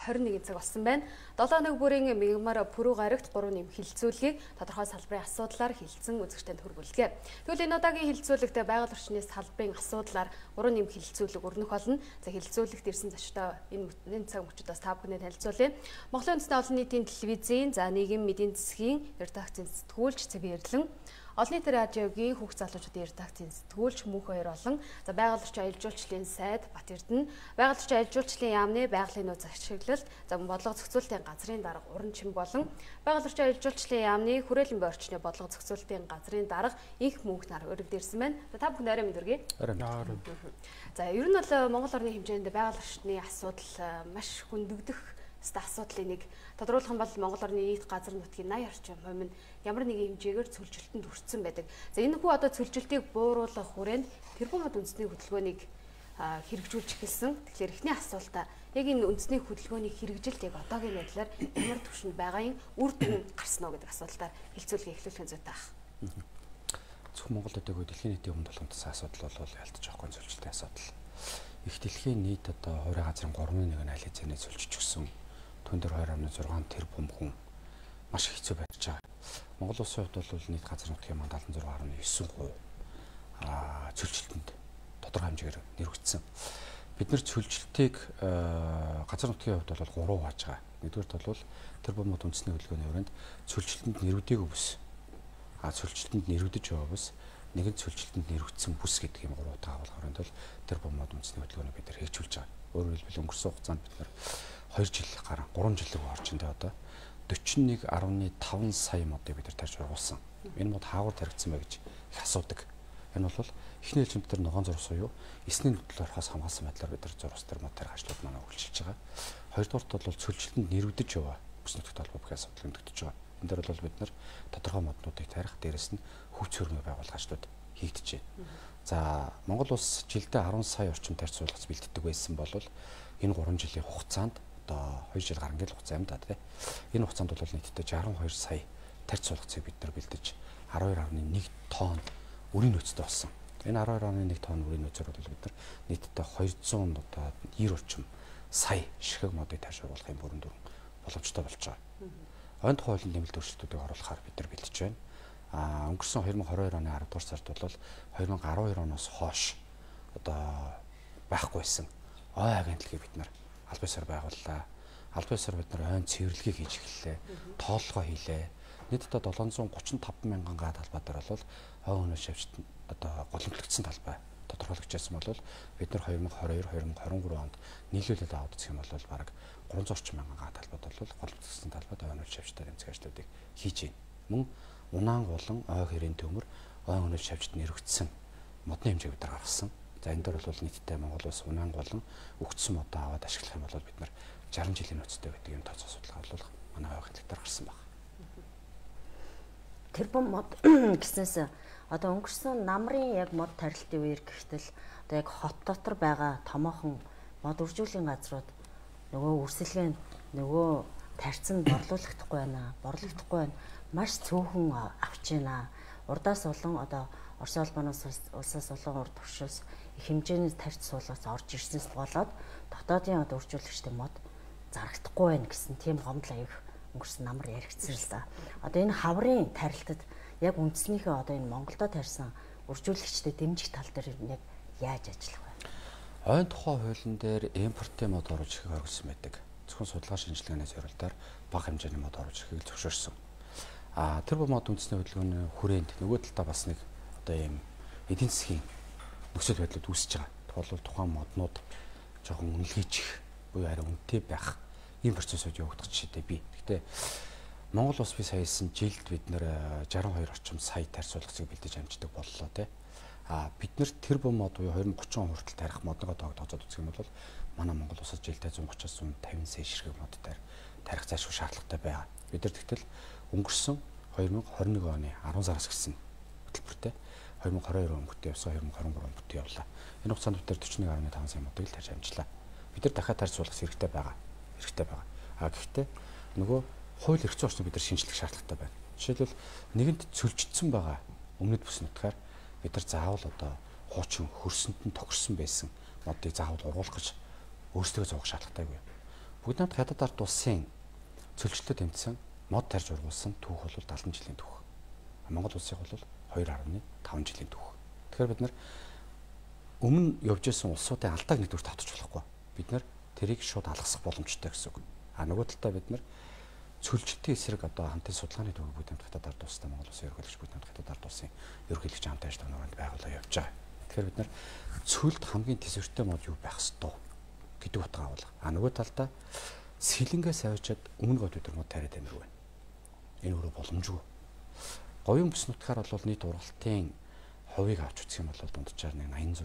21 цаг болсон байна. 7 өнөг бүрийн мигмар пүрүү гарагт 3 нэм хилцүүлгийг тодорхой салбарын асуудлаар хилцэн үзэгчдэд хүргүүлгээ. Тэгвэл энэ удаагийн хилцүүлэгт байгаль орчны салбарын асуудлаар 3 нэм хилцүүлэг өрнөх болно. За хилцүүлэгт ирсэн зочдоо энэ цаг мөчидөөс та бүхэнд танилцуулъя. Монголын үндэсний олон нийтийн телевизийн, за нийгэм эдийн засгийн редакцийн сэтгүүлч Цэвэн Эрлэн, Олон нийтийн радиогийн хүүхд залуучуудын редакцийн сэтгүүлч Мөнх Хоёр болон за байгаль орчин аялал жуулчлалын сайд Бат Эрдэнэ, байгаль орчин аялал жуулчлалын яамны байгалийн нууц ашиглалт, за бодлого зохицуулалтын газрын дарга Уран Чим болон байгаль орчин аялал жуулчлалын яамны хүрээлэн бай орчны бодлого зохицуулалтын газрын дарга Инх Мөнх нар өргөдөрсөн байна. За та бүхэнд арай мэд хүргэе. За ер нь бол Монгол орны хэмжээнд байгаль орчны асуудал маш хөндөгдөх асуудлын нэг тодруулах юм бол Монгол орны нийт газар нутгийн 80 орчим хувь нь ямар нэгэн хэмжээгээр цөлжилтөнд хүрсэн байдаг. За энэ хүү одоо цөлжилтийг бууруулах хүрээнд тэрбумд үндэсний хөдөлгөөнийг хэрэгжүүлж эхэлсэн. Тэгэхээр эхний асуултаа яг энэ үндэсний хөдөлгөөний хэрэгжилт яг одоогийн байдлаар ямар түвшинд байгаагийн үр дүн гарсан уу гэдэг асуултаар хилцүүлгээ эхлүүлэх зүйтэй байна. Зөвхөн Монгол төдийгүй дэлхийн нийтийн өмнө тулгамдсан асуудал бол ялтаж байгаа цөлжилтийн асуудал. Их дэлхийн нийт одоо хувийн газрын 3/1 нь аль хэзээ цөлжиж өгсөн. Түүн дээр 2.6 тэрбум хүн маш хэцүү байж байгаа. Монгол улсын хувьд бол нийт газар нутгийн 76.9% цөлжилтөнд тодорхой хэмжээгээр нэрвэгдсэн. Бид нэр цөлжилтийг газар нутгийн хувьд бол 3 хааж байгаа. Нэгдүгээрт бол тэрбумд үндэсний хөдөлгөөний хүрээнд цөлжилтөнд нэрвдээгүй бүс. Цөлжилтөнд нэрвдэж байгаа бүс, нэгэн цөлжилтөнд нэрвэгдсэн бүс гэдэг юм 3 утгаа агуулгаар бол тэрбумд үндэсний хөдөлгөөнийг бид нар хэрэгжүүлж байгаа. Өөрөөр хэлбэл өнгөрсөн хугацаанд бид нар 2 жил гарan 3 жилийн орчинд одоо 41.5 сая модыг бид нар тарьж байгуулсан. Энэ мод хаагур таригдсан бай гэж их асуудаг. Энэ бол эхний ээлжинд дээр ногоон зурвас уу эсний нөтлөөр хос хамгаалсан байдлаар бид нар зурвас дээр мод тарих ажлууд манай үргэлжилж байгаа. Хоёрдугаарт бол цөлжилтөнд нэрвдэж яваа бүс нутагт холбоо бүх асуудал өндөгдөж байгаа. Энэ дээр бол бид нар тодорхой моднуудыг тарих, дээрэс нь хөвц хөрмөө байгуулах ажлууд хийгдэж байна. За Монгол улс жилдээ 10 сая орчим тарьц суулгац бэлддэг байсан бол энэ 3 жилийн хугацаанд одоо 2 жил гарan гэл хугацаа юм да тий. Энэ хугацаанд бол нийтдээ 62 сая тарьц суулгацыг бид нар бэлдэж 12.1 тонн үрийн нөөцтэй болсон. Энэ 12.1 тонн үрийн нөөцөөр бол бид нар нийтдээ 200 одоо 90 орчим сая ширхэг модыг тарьж байгуулах юм бүрэн дүрэн боломжтой болж байгаа. Ойн тухай хуулийн нэмэлт өөрчлөлтүүдийг оруулахаар бид нар бэлдэж байна. Өнгөрсөн 2022 оны 10 дугаар сард бол 2012 оноос хойш одоо байхгүй байсан ой агентлагийг бид нар албан ёсоор байгууллаа. Албан ёсоор бид нар ойн цэвэрлэгийг хийж эхэллээ. Тооллогоо хийлээ. Нийтдээ 735 мянган га талбай дээр бол ой өнөө шавьчт одоо голомтлогдсон талбай тодорхойлогдож байсан бол бид нар 2022-2023 онд нийлүүлээд аваад үзэх юм бол бараг 300 орчим мянган га талбайд бол голомтлогдсон талбайд ой өнөө шавьчтаар эмзэг ажлуудыг хийж байна. Мөн унаан болон ой хэрийн төмөр ой өнөө шавьчт нэрвэгдсэн модны хэмжээг бид нар гаргасан. За энэ дээр бол нийтдээ Монгол улс унаан болон өгцсөн модоо аваад ашиглах юм бол бид нар 60 жилийн нөөцтэй гэдэг юм тооцоо судалгаа болуулах манай байгууллагаар гарсан байна. Тэрбум мод гэснээс одоо өнгөрсөн намрын яг мод тарилтын үеэр гэхтэл одоо яг хот дотор байгаа томоохон мод үржүүлэлийн газрууд нөгөө үрсэлгээ нөгөө тарьцанд борлуулагдахгүй байна. Борлогдохгүй байна. Маш цөөхөн авч байна. Урдаас болон одоо Орос улбаноос улсаас болон урд туршилс их хэмжээний тарьц суулгаас орж ирснээс болоод дотоодын одоо үржүүлэгчдийн мод зарагдахгүй байна гэсэн тийм гомдол аяг өнгөрсөн намар яригдсан л да. Одоо энэ хаврын тарилтад яг үндэснийхээ одоо энэ Монголдо тарьсан үржүүлэгчдэд дэмжих тал дээр яг яаж ажиллах вэ? Ойн тухай хуулийн дээр импортын мод оруулж ирэхийг оргилсан байдаг. Зөвхөн судалгаа шинжилгээний зорилтоор бага хэмжээний мод оруулж ирэхийг зөвшөөрсөн. Тэр мод үндэсний хөдөлгөөний хүрээнд нөгөө талдаа бас нэг одоо ийм эдийн засгийн нөхцөл байдлууд үүсэж байгаа. Тэгвэл тухайн моднууд жоохон үнэлгээжих буюу арай үнэтэй байх ийм процессыг явагдах жишээтэй бий. Гэхдээ Монгол улс би саяхан жилд бид нэр 62 орчим сая тарьц суулгацыг бэлдэж амждаг боллоо тий. Бид нэр тэрбум мод буюу 2030 он хүртэл тарих модноо тооцоод үзэх юм бол манай Монгол улсад жилдээ 130-аас 150 сая ширхэг мод тарих зайлшгүй шаардлагатай байгаа. Бид нар тэгтэл өнгөрсөн 2021 оны 10 сараас гисэн хөтөлбөртэй 2022 он бүтээ явсан 2023 он бүтээ явлаа. Энэ хугацаанд бид 41.5 сая модыг л тарьж амжлаа. Бид нар дахиад тарьж суулгах хэрэгтэй байгаа. Гэхдээ нөгөө хууль эрх зүйн орчныг бид нар шинжлэх шаардлагатай байна. Жишээлбэл нэгэнт цөлжигдсэн байгаа өмнөд бүс нутгаар бид нар заавал одоо хуучин хөрсөнд нь тохирсон байсан модыг заавал ургуулах гэж өөрсдөө зовох шаардлагатайгүй. бүгд намд хятад ард улсын цөлчлөлтөд тэмцсэн мод тарж ургуулсан түүх бол 70 жилийн түүх. Монгол улсыг бол 2.5 жилийн түүх. Тэгэхээр бид нар өмнө явж исэн улсуудын алдааг нэгдүгээр татаж болохгүй. Бид нар тэрийг шууд алгасах боломжтой гэсэн үг. Нөгөө талдаа бид нар цөлжилтийн эсрэг одоо хамтын судалгааны төвөөр бүгд хамт хятад ард улстай Монгол улсын ерөнхийлөгч бүгд хамт хятад ард улсын ерөнхийлөгч хамт ажиллагааны өрөөнд байгууллага явж байгаа. Тэгэхээр бид нар цөлд хамгийн тэсвэртэй мод юу байх ёстой гэдэг утга агуулга. Нөгөө талдаа сэлэнгээс авчиад өмнө гот өдөр мод тариад амир байна. Энэ өөрөө боломжгүй. Говийн бүс нутгаар бол нийт ургалтын хувийг авч үзэх юм бол дунджаар 86,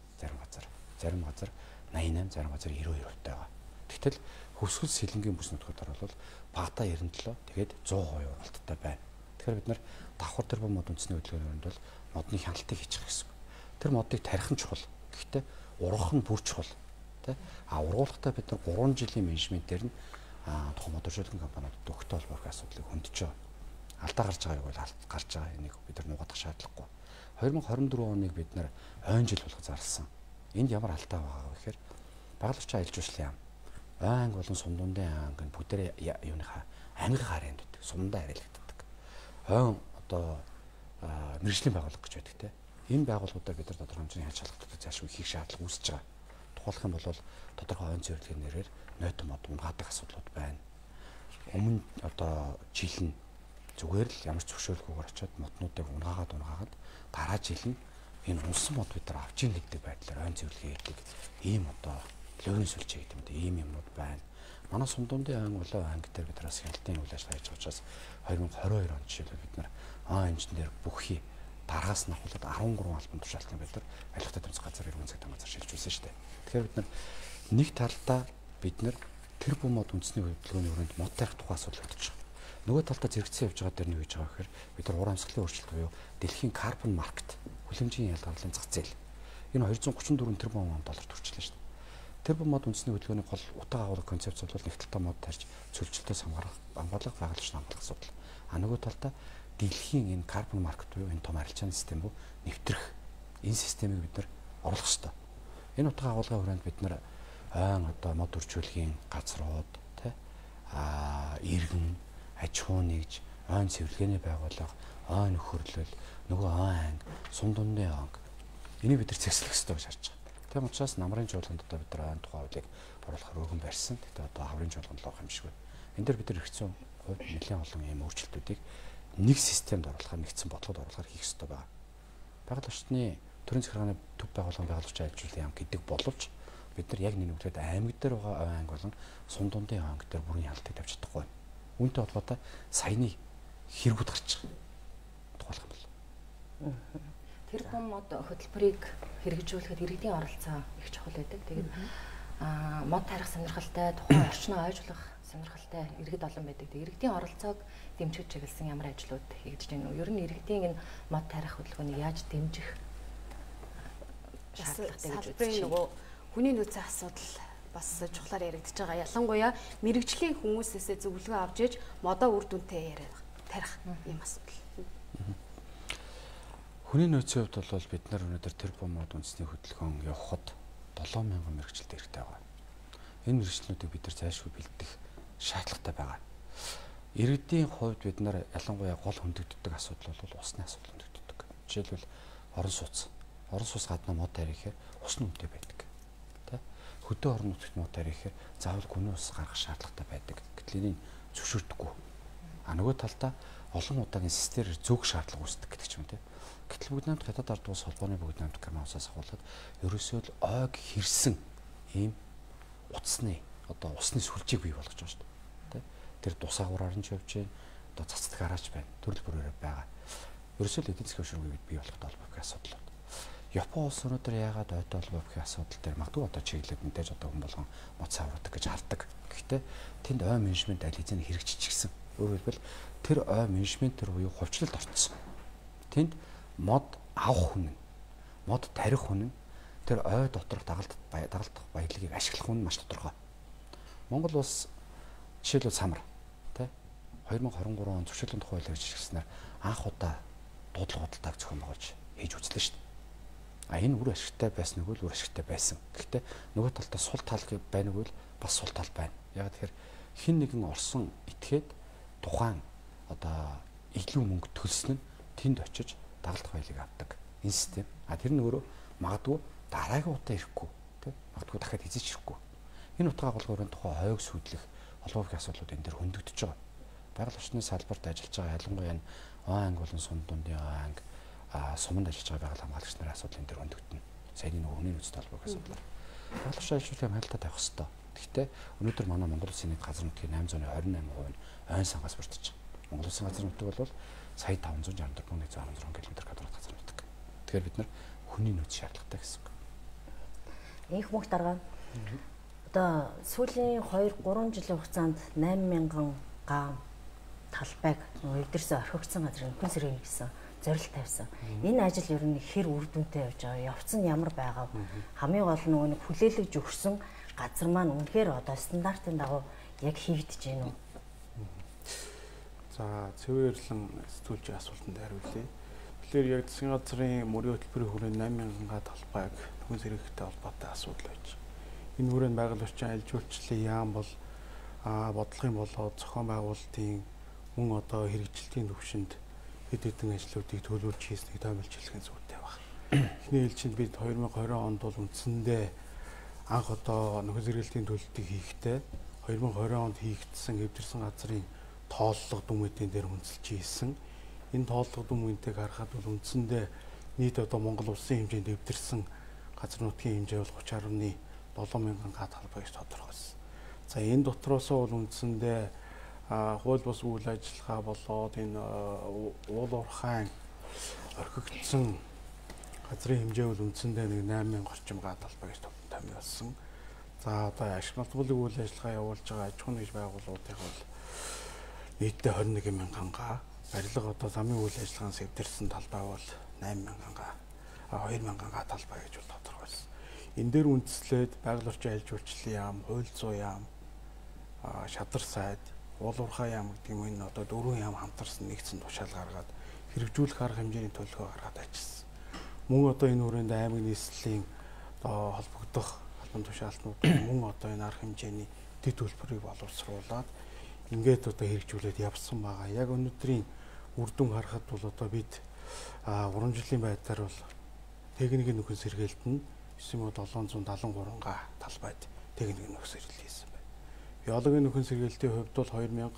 зарим газар 88, зарим газар 92% байгаа. Тэгтэл хөвсгөл сэлэнгийн бүс нутгуудаар бол багада 97, тэгээд 100% ургалттай байна. Тэгэхээр бид нар давхар тэрбум мод үндэсний хөдөлгөөнд бол модны хяналтыг хийчих гэсэн. Тэр модыг тарих нь чухал. Гэхдээ ургах нь бүр чухал. Тэ? Ургуулгахдаа бид нар 3 жилийн менежментээр нь тухайн мод өршөөлгөн компаниудад өгтөө холбоох асуудлыг хөндөж байгаа. Алдаа гарч байгааг бол гарч байгаа. Энийг бид нар нугадах шаардлагагүй. 2024 оныг бид нар ойн жил болгож зарласан. Энд ямар алдаа байгаа вэ гэхээр баглагчаа аялал жуулчлалын яам. Анги болон сумдундын анги бүгдээ юуныхаа анги хараад байдаг. Сумдаа арилгаддаг. Ойн одоо мэргэжлийн байгууллага гэж байдаг те. Энэ байгууллагуудаар бид нар тодорхой хэмжээний хач шалгалтуудыг заашгүй хийх шаардлага үүсэж байгаа. Тухайлх юм бол тодорхой ойн зөвлөгийн нэрээр нойтон мод унгаадаг асуудлууд байна. Өмнө одоо жил нь зүгээр л ямар ч зөвшөөрлгүйгээр очиод моднуудыг унгаагаад дараа жил нь энэ унсан мод бид нар авч ийн гэдэг байдлаар ойн зөвлөгөө хийдэг. Ийм одоо лөрийн сүлжээ гэдэг юм. Ийм юмнууд байна. Манай сумдундын анги болоо анги дээр бид нараас хяналтын үйл ажиллагаа хийж байгаа учраас 2022 он жишээлбэл бид нар инженер бүхий дараагаас нь ахуулаад 13 албан тушаалтын бид нар барилгатай тэмцэх газар иргэн цагтаа газар шилжүүлсэн шүү дээ. Тэгэхээр бид нар нэг талдаа бид нар тэр бум мод үндэсний хөдөлгөөний өрөөнд мод тарих тухай асуудал бодож байгаа. Нөгөө талдаа зэрэгцсэн явж байгаа дээр нь хийж байгаа гэхээр бид нар уран амсгалын өөрчлөлт буюу дэлхийн карбон маркет хүлэмжийн ялгарлалын зах зээл энэ 234 тэрбум доллар төрчлөө шүү дээ. Тэрбум мод үндэсний хөдөлгөөний гол утга агуулга концепц бол нэг талдаа мод тарж цөлжилтөөс хамгаалах байгуулагч хамгаалах асуудал. Нөгөө талдаа дэлхийн энэ карбон маркет буюу энэ том арилжааны систем рүү нэвтрэх энэ системийг бид нар оруулах ёстой. Энэ утга агуулгын хүрээнд бид нар одоо мод өрчүүлгийн газрууд иргэн аж ахуй нэгж ойн цэвэрлэгээний байгууллага ойн нөхөрлөл нөгөө анги сум дундын анги энийг бид нар зэвсэлэх ёстой гэж харж байгаа. Тийм учраас намрын жуулганд одоо бид нар ойн тухай хуулийг оруулахар өргөн барьсан. Гэхдээ одоо хаврын жуулганд л авах юм шиг байна. Энэ дээр бид нар хэрэгцээ хувьд нэлээд олон ийм өөрчлөлтүүдийг нэг системд оруулахаар нэгдсэн бодлогод оруулахаар хийх ёстой байна. Байгаль орчны төрийн захиргааны төв байгууллагын байгуулагчийн ажилтны яам гэдэг боловч бид нар яг нэг нүгтээд аймаг дээр байгаа ой анги болон сум дундын анги дээр бүрийн хяналтыг тавьж чадахгүй байна. Үүнтэй холбоотой саяны хэрэгүүд гарч байгаа. Тухайлх юм бол. Тэр бум мод хөтөлбөрийг хэрэгжүүлэхэд иргэдийн оролцоо их чухал байдаг. Тэгээд мод тарих сонирхолтой, тухайн орчноо ойжуулах сонирхолтой иргэд олон байдаг. Иргэдийн оролцоог дэмжиж чиглэсэн ямар ажлууд хийгдэж байна вэ? Ер нь иргэдийн энэ мод тарих хөтөлбөрийг яаж дэмжих шаардлагатай гэж үзэж байна? Нөгөө хүний нөөцийн асуудал бас чухлаар яригдж байгаа. Ялангуяа мэрэгжлийн хүмүүсээсээ зөвлөгөө авч иж модоо үр дүнтэй тарих юм асуудал. Хүний нөөцийн хувьд бол бид нар өнөөдөр тэр бум мод үндэсний хөдөлгөөн явахад 7000 мэрэгчлэлт хэрэгтэй байгаа. Энэ мэрэгчлүүдийг бид нар зайлшгүй бэлдэх шаардлагатай байгаа. Иргэдийн хувьд бид нар ялангуяа гол хөндөгддөг асуудал бол усны асуудал хөндөгддөг. Жишээлбэл орон сууц. Орон сууц гадна мод тарихээр усны үнэтэй байдаг. Хөдөө орон нутгт мод тарихээр заавал гүний ус гаргах шаардлагатай байдаг. Гэтэл энийг зөвшөөрдөггүй. Нөгөө талдаа олон удаагийн системээр зөв шаардлага үүсдэг гэдэг ч юм те. Гэтэл бүгд намд хятад ард улс холбооны бүгд намд Камаусаас ахуулаад ерөөсөө л ойг хэрсэн ийм утасны одоо усны сүлжээг бий болгож байгаа шүү дээ. Тэр тус агуураар нь ч явж байна. Одоо цацдаг гараач байна. Төрөл бүрээр байгаа. Ерөөсөө л эдийн засгийн хөшүүргийг бий болгох толгойг асуудал. Япон улс өнөөдөр яагаад ойтой холбоо гэх асуудал дээр магадгүй одоо чиглэлд мэдээж одоо хүн болгон мод саврдаг гэж хардаг. Гэхдээ тэнд ой менежмент аль хэзээ хэрэгжчихсэн. Өөрөөр хэлбэл тэр ой менежмент төр буюу хувьчлалд орцсон. Тэнд мод авах хүн, мод тарих хүн тэр ой доторх дагалдах баялагийг ашиглах хүн маш тодорхой. Монгол улс жишээлбэл самар тий 2023 он зөвшөөрлөлийн тухай хуулийг жишгснээр анх удаа дуудлага худалдааг зохион байгуулж хийж үзлээ шүү дээ. Энэ үр ашигтай байсан нэг үл үр ашигтай байсан. Гэхдээ нөгөө талдаа сул тал байныг бол бас сул тал байна. Яг тэгэхээр хин нэгэн орсон этгээд тухайн одоо илүү мөнгө төлсөн нь тэнд очиж дагалдах баялаг авдаг энэ систем. Тэр нь өөрөө магадгүй дараагийн удаа ирэхгүй тийм магадгүй дахиад эзэж ирэхгүй. Энэ утгаа голгоор тухайн хойг сүйдлэх холбоогийн асуудлууд энэ дэр хөндөгдөж байгаа. Байгаль орчны салбарт ажиллаж байгаа ялангуяа анги болон сум дундын анги суманд ажиллаж байгаа байгаль хамгаалагч нарын асуудал энэ дэр хөндөгдөнө. Саяны нөгөө хүний нөөцтэй холбоогийн асуудал. Байгаль орчин ажилтны хяналтад тавих хэрэгтэй. Гэхдээ өнөөдөр манай Монгол Улсын нийт газар нутгийн 828% нь ойн сангаас бүрдэж байгаа. Монгол Улсын газар нутаг бол сая 564,116 км² газар нутаг. Тэгэхээр бид нар хүний нөөц шаардлагатай гэсэн үг. Инх мөнх дарга. Одоо сүүлийн 2-3 жилийн хугацаанд 8,000 га талбайг эвдэрсэн орхигдсон газрын хүн сэргийг гэсэн зорилт тавьсан. Энэ ажил ер нь хэр үр дүнтэй явж байгаа? Явц нь ямар байгаа вэ? Хамгийн гол нь нөгөө хүлээлгэж өгсөн газар маань үнэхээр одоо стандартын дагуу яг хийгдэж байна уу? За, цэвэр эрлэн сэтгүүлчийн асуултанд хариулъя. Тэгэхээр яг засгийн газрын мөрийн хөтөлбөрийн хүрээнд 8,000 га талбайг хүн сэргийгтэй холбоотой асуудал байж. Энэ хүрээнд байгаль орчин аль жуулчлалын яам бол бодлогын болоод зохион байгуулалтын мөн одоо хэрэгжилтийн төвшөнд хэд хэдэн ажлуудыг төлөвлөж хийснийг томилж хэлэх зүйтэй байна. Эхний ээлжинд бид 2020 онд бол үндсэндээ анх одоо нөхөн сэргийлтийн төлөлтийг хийхдээ 2020 онд хийгдсэн эвдэрсэн газрын тооллого дүмүүдийн дээр үнэлж хийсэн. Энэ тооллого дүмүүдийг харахад бол үндсэндээ нийт одоо Монгол улсын хэмжээнд эвдэрсэн газар нутгийн хэмжээ бол 30.7 га талбай гэж тодорхойлсон. За энэ дотроос бол үндсэндээ хууль бус үйл ажиллагаа болоод энэ уул уурхайн орхигдсон газрын хэмжээ бол үндсэндээ нэг 8,000 орчим га талбай гэж томьёолсон. За одоо ашиг нутгуулын үйл ажиллагаа явуулж байгаа аж ахуйн нэгж байгууллагуудын бол нийтдээ 21,000 га, барилга одоо замын үйл ажиллагаанд эвдэрсэн талбай бол 8,000 га, 2,000 га талбай гэж бол тодорхойлсон. Энэ дээр үндэслээд байгаль орчин аль жуулчлалын яам, хууль зүйн яам, шадар сайд, уул уурхай яам гэдэг юм энэ одоо 4 яам хамтарсан нэгдсэн тушаал гаргаад хэрэгжүүлэх арга хэмжээний төлөвлөгөө гаргаад ажилласан. Мөн одоо энэ хүрээнд аймаг нийслэлийн одоо холбогдох албан тушаалтнууд мөн одоо энэ арга хэмжээний дэд төлбөрийг боловсруулад ингээд одоо хэрэгжүүлээд явсан байгаа. Яг өнөөдрийн үр дүн харахад бол одоо бид 3 жилийн байдлаар бол техникийн нөхөн сэргээлт нь 9,773 га талбайд техникийн нөхөн сэргээлт хийсэн байна. Биологийн нөхөн сэргээлтийн хувьд бол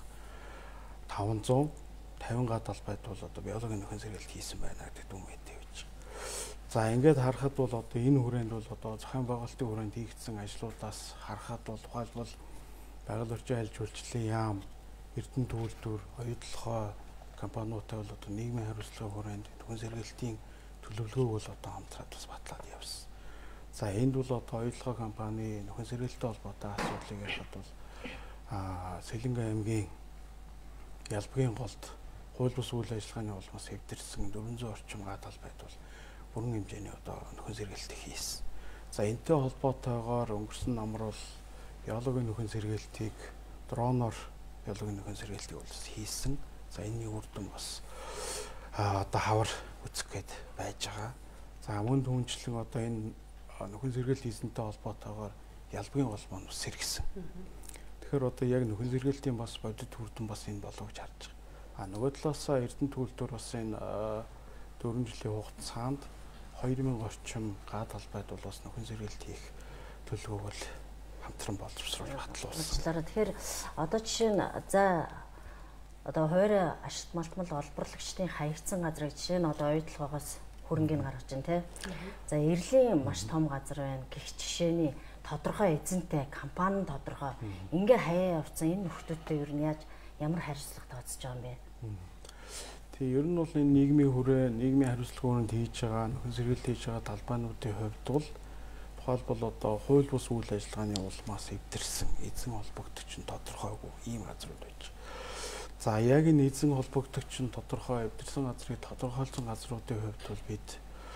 2,550 га талбайд бол одоо биологийн нөхөн сэргээлт хийсэн байна гэдэг дүн мэдээ өгч. За ингээд харахад бол одоо энэ хүрээнд бол одоо зохион байгуулалтын хүрээнд хийгдсэн ажлуудаас харахад бол тухайлбал байгаль орчин аль жуулчлалын яам, Эрдэнэ төлөвлөлтөөр, оюутлогоо компаниудтай бол одоо нийгмийн хариуцлагын хүрээнд нөхөн сэргээлтийн төлөвлөгөөг бол одоо хамтраад бас батлаад явсан. За энд бол одоо оюутлогоо компани нөхөн сэргээлттэй холбоотой асуудлыг ярихад бол Сэлэнгэ аймгийн Ялбгийн голд хууль бус үйл ажиллагааны улмаас эвдэрсэн 400 орчим га талбайд бол бүрэн хэмжээний одоо нөхөн сэргээлтийг хийсэн. За энэтэй холбоотойгоор өнгөрсөн намар бол биологийн нөхөн сэргээлтийг дроноор биологийн нөхөн сэргээлтийг бол хийсэн. За энэний үр дүн бас одоо хавар үзэх гээд байж байгаа. За мөн түнчлэн одоо энэ нөхөн сэргээлт хийсэнтэй холбоотойгоор Ялбгийн гол маань бас сэргсэн. Тэгэхээр одоо яг нөхөн сэргээлтийн бас бодит үр дүн бас энэ болов гэж харж байгаа. Нөгөө талаасаа Эрдэнэ төлөвлөлтөөр бас энэ 4 жилийн хугацаанд 2,000 орчим га талбайд бол бас нөхөн сэргээлт хийх төлөвлөгөөг бол хамтран боловсруулж батлуулсан. Тэгэхээр одоо жишээ нь за одоо хоёр ашигт малтмал олборлагчдын хаягдсан газрыг жишээ нь одоо оюутлогоогоос хөрөнгөний гаргаж байна те. За эрлийн маш том газар байна. Гэх жишээний тодорхой эзэнтэй компани тодорхой ингээ хаяа явцсан энэ нөхдүүдтэй ер нь яаж ямар хариуцлага тооцож байгаа юм бэ? Тэгээ ер нь бол энэ нийгмийн хүрээ, нийгмийн хариуцлагын хүрээнд хийж байгаа нөхөн сэргээлт хийж байгаа талбайнуудын хувьд бол тухайлбал одоо хууль бус үйл ажиллагааны улмаас эвдэрсэн эзэн холбогдогч нь тодорхойгүй ийм газрууд байж. За яг энэ эзэн холбогдогч нь тодорхой эвдэрсэн газрыг тодорхойлсон газруудын хувьд бол бид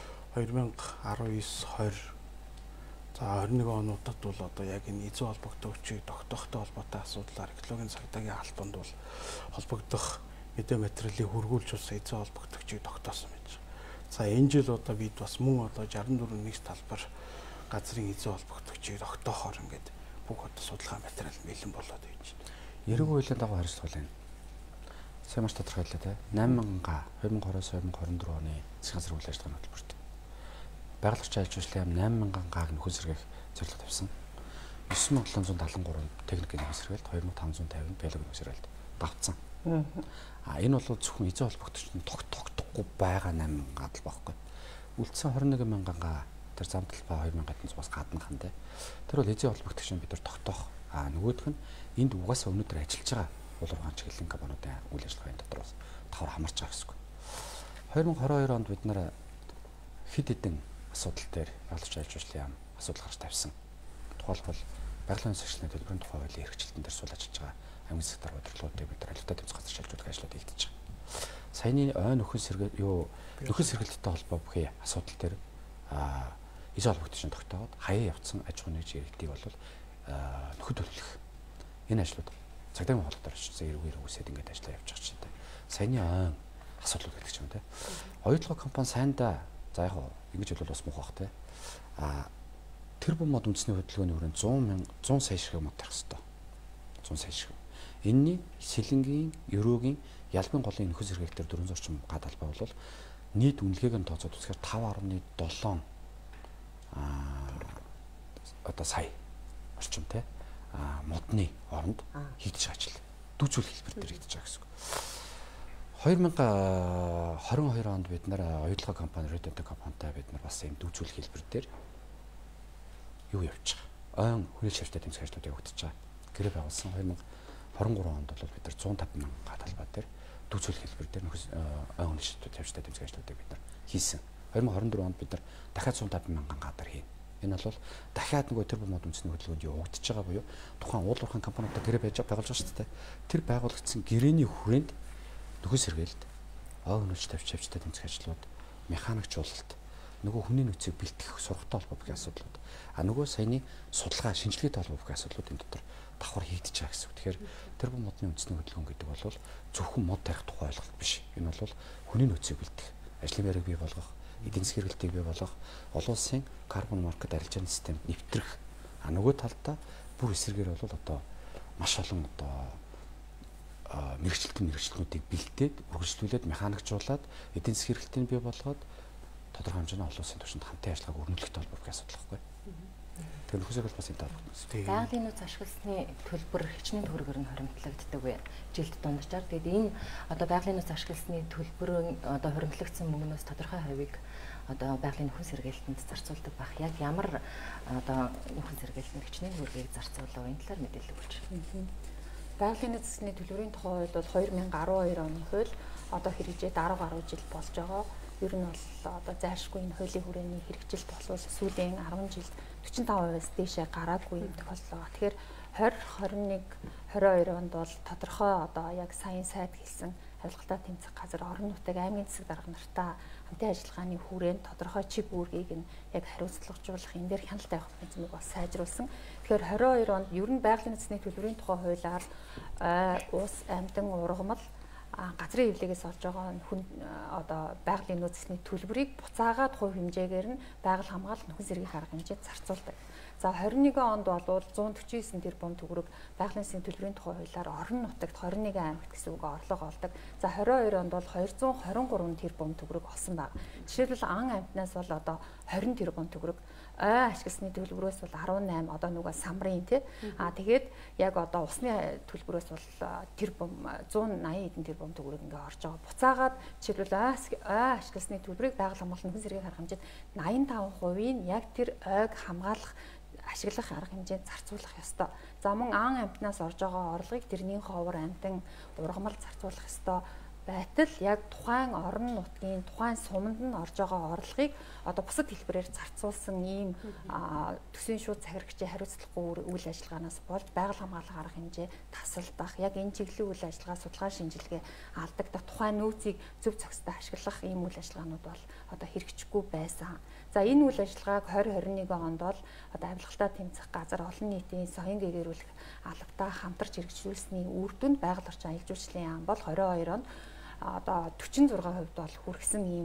2019-20 за 21 онуудад бол одоо яг энэ эзэн холбогдогчийг тогтоохтой холбоотой асуудлаар экологийн цагдаагийн албанд бол холбогдох мэдээ материалыг хөргүүлж ус эзэн холбогдогчийг тогтоосон байж. За энэ жил одоо бид бас мөн одоо 64 нэг талбар газрын эзэн холбогдогчийг тогтоохоор ингээд бүх одоо судалгаа материал бэлэн болоод байж байна. Эрэг хуулийн дагуу хариуцлага байна. Сайн маш тодорхойллоо те. 8,000 га 2020-2024 оны засгийн газрын үйл ажиллагааны хөтөлбөрт байгаль орчин аж ахуйн 8,000 гааг нөхөн сэргээх зорилго тавьсан. 9,773 техникийн нөхөн сэргэлт 2,550 биологийн нөхөн сэргэлт давцсан. Энэ бол зөвхөн эзэн холбогдогчдын тогтохгүй байгаа 8,000 гаад л байхгүй. Үлдсэн 21,000 га тэр зам талбай 2,000 бас гадна хан те. Тэр бол эзэн холбогдогчдын бид нар тогтоох. Нөгөөх нь энд угаасаа өнөөдөр ажиллаж байгаа улуургаан чиглэлийн компаниудын үйл ажиллагааны дотор бас давхар хамарч байгаа гэсэн. 2022 онд бид нар хэд хэдэн асуудал дээр ялж ажиллуулсан асуудал гарч тавьсан. Тухайлбал байгалийн засгийн төлбөрийн тухай хуулийн хэрэгжилтэн дээр сул ажиллаж байгаа аймаг сектор бодлогуудыг бид нар альвтай тэмцэх газар шилжүүлэх ажлууд хийгдэж байгаа. Саяны нөхөн сэргэлттэй холбоо бүхий асуудал дээр эзэн холбогдсон тогтооод хаяа явцсан аж ахуйн чиглэлтийг бол нөхөд төлөвлөх энэ ажлууд цагдаагийн холбоор очсон эргээр үсээд ингээд ажиллаа явж байгаа ч гэдэг. Саяны асуудал гэдэг ч юм те. Оюутлага компани сайндаа за яг ингэж бол бас муухай бах те. Тэр бом мод үндэсний хөдөлгөөний хүрээнд 100 сая шиг мод тарих хэвээр. 100 сая шиг. Энэний сэлэнгийн, ерөөгийн, ялбын голын нөхөс сэргээгтэр 400 орчим гад албаа бол нийт үнэлгээг нь тооцоод үзэхээр 5.7 одоо сая орчим те. Модны оронд хийгдэж байгаа ажил. Дүүцүүл хэлбэр дээр хийгдэж байгаа гэсэн үг. 2022 онд бид нар оюутлага компани Redent компанитай бид нар бас ийм дүүцүүл хэлбэр дээр юу явж байгаа. Ойн хүрээлэн шавьтай тэмцэх ажлууд явагдаж байгаа. Гэрээ байгуулсан 2023 онд бол бид нар 150,000 га талбай дээр дүүцүүл хэлбэр дээр ойн хүрээлэн шавьтай тэмцэх ажлуудыг бид нар хийсэн. 2024 онд бид нар дахиад 150,000 гадар хийнэ. Энэ бол дахиад нөгөө тэр бомод үндэсний хөдөлгөөнд явагдаж байгаа буюу тухайн уулуурхайн компаниудад гэрээ байгуулж байгаа шүү дээ. Тэр байгуулагдсан гэрээний хүрээнд нөхөн сэргээлт, өнөж тавьчтай тэмцэх ажлууд, механикчуулалт, нөгөө хүний нөөцийг бэлтгэх сургатай холбоо бүхий асуудлууд. Нөгөө саяны судалгаа, шинжилгээтэй холбоо бүхий асуудлуудын дотор давхар хийгдэж байгаа гэсэн. Тэгэхээр тэр бомодны үндэсний хөдөлгөөн гэдэг бол зөвхөн мод тарих тухай ойлголт биш. Энэ бол хүний нөөцийг бэлтгэх, ажлын байрыг бий болгох, эдийн засгийн хэрэглэлтийг бий болгох, олон улсын карбон маркет арилжааны системд нэвтрэх. Нөгөө талдаа бүр эсрэгээр бол одоо маш олон одоо мэрэгчлүүдийг бэлдээд, үргэлжлүүлээд, механикчуулаад, эдийн засгийн хэрэглэлтийг бий болгоод тодорхой хэмжээний олон улсын түвшинд хамтын ажиллагааг өрнүүлэхтэй холбоотой бүх асуудал байхгүй. Тэр нөхөсөг бол бас энэ таалагдсан. Байгалийн нууц ашигласны төлбөр хичнээн төгрөгөөр нь хоримтлагддаг бай. Жилд дунджаар тэгээд энэ одоо байгалийн нууц ашигласны төлбөрийн одоо хоримтлагдсан мөнгнөөс тодорхой хувийг одоо байгалийн нөхөн сэргээлтэнд зарцуулдаг байх. Яг ямар одоо нөхөн сэргээлтэнд хичнээн төгрөгийг зарцуулах энэ талаар мэдээлэл өгч байна. Байгалийн нууц засгийн төлбөрийн тухай хувьд бол 2012 оны хууль одоо хэрэгжээд 10 гаруй жил болж байгаа. Ер нь бол одоо зайлшгүй энэ хуулийн хүрээний хэрэгжилт болвол сүүлийн 10 жилд 45%-аас дээшээ гараагүй юм тохиоллоо. Тэгэхээр 2021 22 онд бол тодорхой одоо яг сайн сайд хэлсэн авилгалтай тэмцэх газар орон нутаг аймгийн засаг дарга нартаа хамтын ажиллагааны хүрээнд тодорхой чиг үүргийг нь яг хариуцлагажуулах энэ дээр хяналт тавих механизмыг бас сайжруулсан. Тэгэхээр 22 онд ер нь байгалийн нууцны төлбөрийн тухай хуулиар ус, амьтан, ургамал газрын эвлэгээс олж байгаа хүн одоо байгалийн нууцны төлбөрийг буцаагаад хувь хэмжээгээр нь байгаль хамгаалалт нөхөн сэргийх арга хэмжээнд зарцуулдаг. За 21 онд бол 149 тэрбум төгрөг байгалийн нууцны төлбөрийн тухай хуулиар орон нутагт 21 аймагт гэсэн үг орлого олдог. За 22 онд бол 223 тэрбум төгрөг олсон байна. Жишээлбэл ан амьтнаас бол одоо 20 тэрбум төгрөг, ой ашигласны төлбөрөөс бол 18 одоо нөгөө самрын тий. Тэгээд яг одоо усны төлбөрөөс бол тэрбум 180 эдэн тэрбум төгрөг ингээ орж байгаа. Буцаагаад жишээлбэл ой ашигласны төлбөрийг байгаль хамгаалалт нөхөн сэргийх арга хэмжээнд 85% нь яг тэр ойг хамгаалах ашиглах арга хэмжээнд зарцуулах ёстой. За мөн ан амьтнаас орж байгаа орлогыг тэрний ховор амьтан ургамал зарцуулах ёстой. Байтал яг тухайн орон нутгийн тухайн суманд нь орж байгаа орлогыг одоо бусад хэлбэрээр зарцуулсан ийм төсвийн шууд захирагчийн хариуцлагагүй үйл ажиллагаанаас болж байгаль хамгаалах арга хэмжээ тасалдах, яг энэ чиглэлийн үйл ажиллагаа судалгаа шинжилгээ алдагдах, тухайн нөөцийг зөв зохистой ашиглах ийм үйл ажиллагаанууд бол одоо хэрэгжихгүй байсан. За энэ үйл ажиллагааг 2021 онд бол одоо авилгалтай тэмцэх газар олон нийтийн соён гэгэрүүлэх албатай хамтарч хэрэгжүүлсэний үр дүнд байгаль орчин аялал жуулчлалын яам бол 22 онд одоо 46% бол хүргэсэн ийм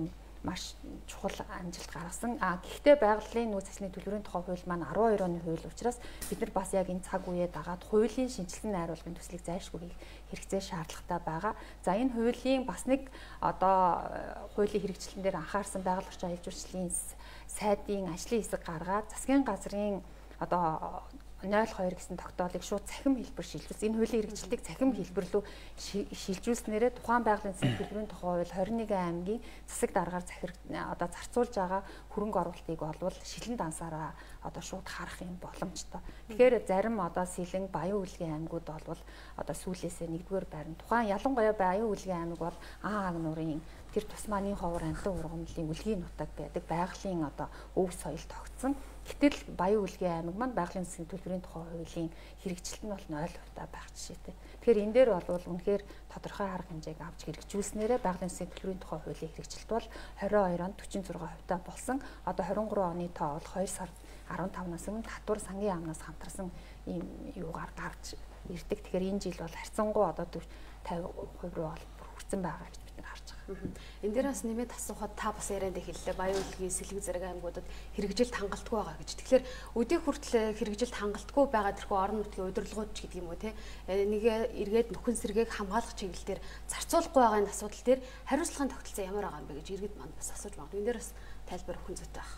маш чухал амжилт гаргасан. Гэхдээ байгалийн нөөц засгийн төлбөрийн тухай хууль маань 12 оны хууль учраас бид нар бас яг энэ цаг үеэ дагаад хуулийн шинжилсэн найруулгын төслийг зайлшгүй хийх хэрэгцээ шаардлагатай байгаа. За энэ хуулийн бас нэг одоо хуулийн хэрэгжилтэн дээр анхаарсан байгаль орчин аялал жуулчлалын сайдын ажлын хэсэг гаргаад засгийн газрын одоо 02 гэсэн тогтоолыг шууд цахим хэлбэр шилжүүлсэн. Энэ хуулийн хэрэгжилтийг цахим хэлбэр рүү шилжүүлснээрээ тухайн байгалийн засгийн төлбөрийн тухай хууль 21 аймгийн засаг даргаар одоо зарцуулж байгаа хөрөнгө оруулалтыг олвол шилэн дансаараа одоо шууд харах юм боломжтой. Тэгэхээр зарим одоо Сэлэн, Баян Үлгийн аймагуд болвол одоо сүүлээсээ нэгдүгээр байрны тухайн ялангуяа Баян Үлгийн аймаг бол аг нуурын тэр тусмааны ховор амтан ургамлын үлгийн нутаг байдаг байгалийн одоо өв соёл тогтсон. Гэтэл Баян Үлгийн аймаг маань байгалийн засгийн төлбөрийн тухай хуулийн хэрэгжилт нь бол 0% байх жишээтэй. Тэгэхээр энэ дээр бол үнэхээр тодорхой арга хэмжээг авч хэрэгжүүлснээрээ байгалийн засгийн төлбөрийн тухай хуулийн хэрэгжилт бол 22 онд 46% болсон. Одоо 23 оны тоо бол 2 сар 15-наас өмнө татвар сангийн яамнаас хамтарсан ийм юугаар гарч ирдэг. Тэгэхээр энэ жил бол харьцангуй одоо 50% руу бол хүрсэн байгаа гэж бид нар харж байгаа. Энэ дээр бас нэмээд асуухад та бас ярианд хэллээ. Баян Үлгийн, Сэлэг зэрэг аймагуудад хэрэгжилт хангалтгүй байгаа гэж. Тэгэхээр өдөө хүртэл хэрэгжилт хангалтгүй байгаа тэрхүү орон нутгийн удирдлагууд ч гэдэг юм уу те. Нэг эргээд нөхөн сэргээг хамгаалах чиглэлээр зарцуулахгүй байгаа энэ асуудал дээр хариуцлагын тогтолцоо ямар байгаа юм бэ гэж иргэд манд бас асууж магадгүй. Энэ дээр бас тайлбар өгөх зүйтэй байна.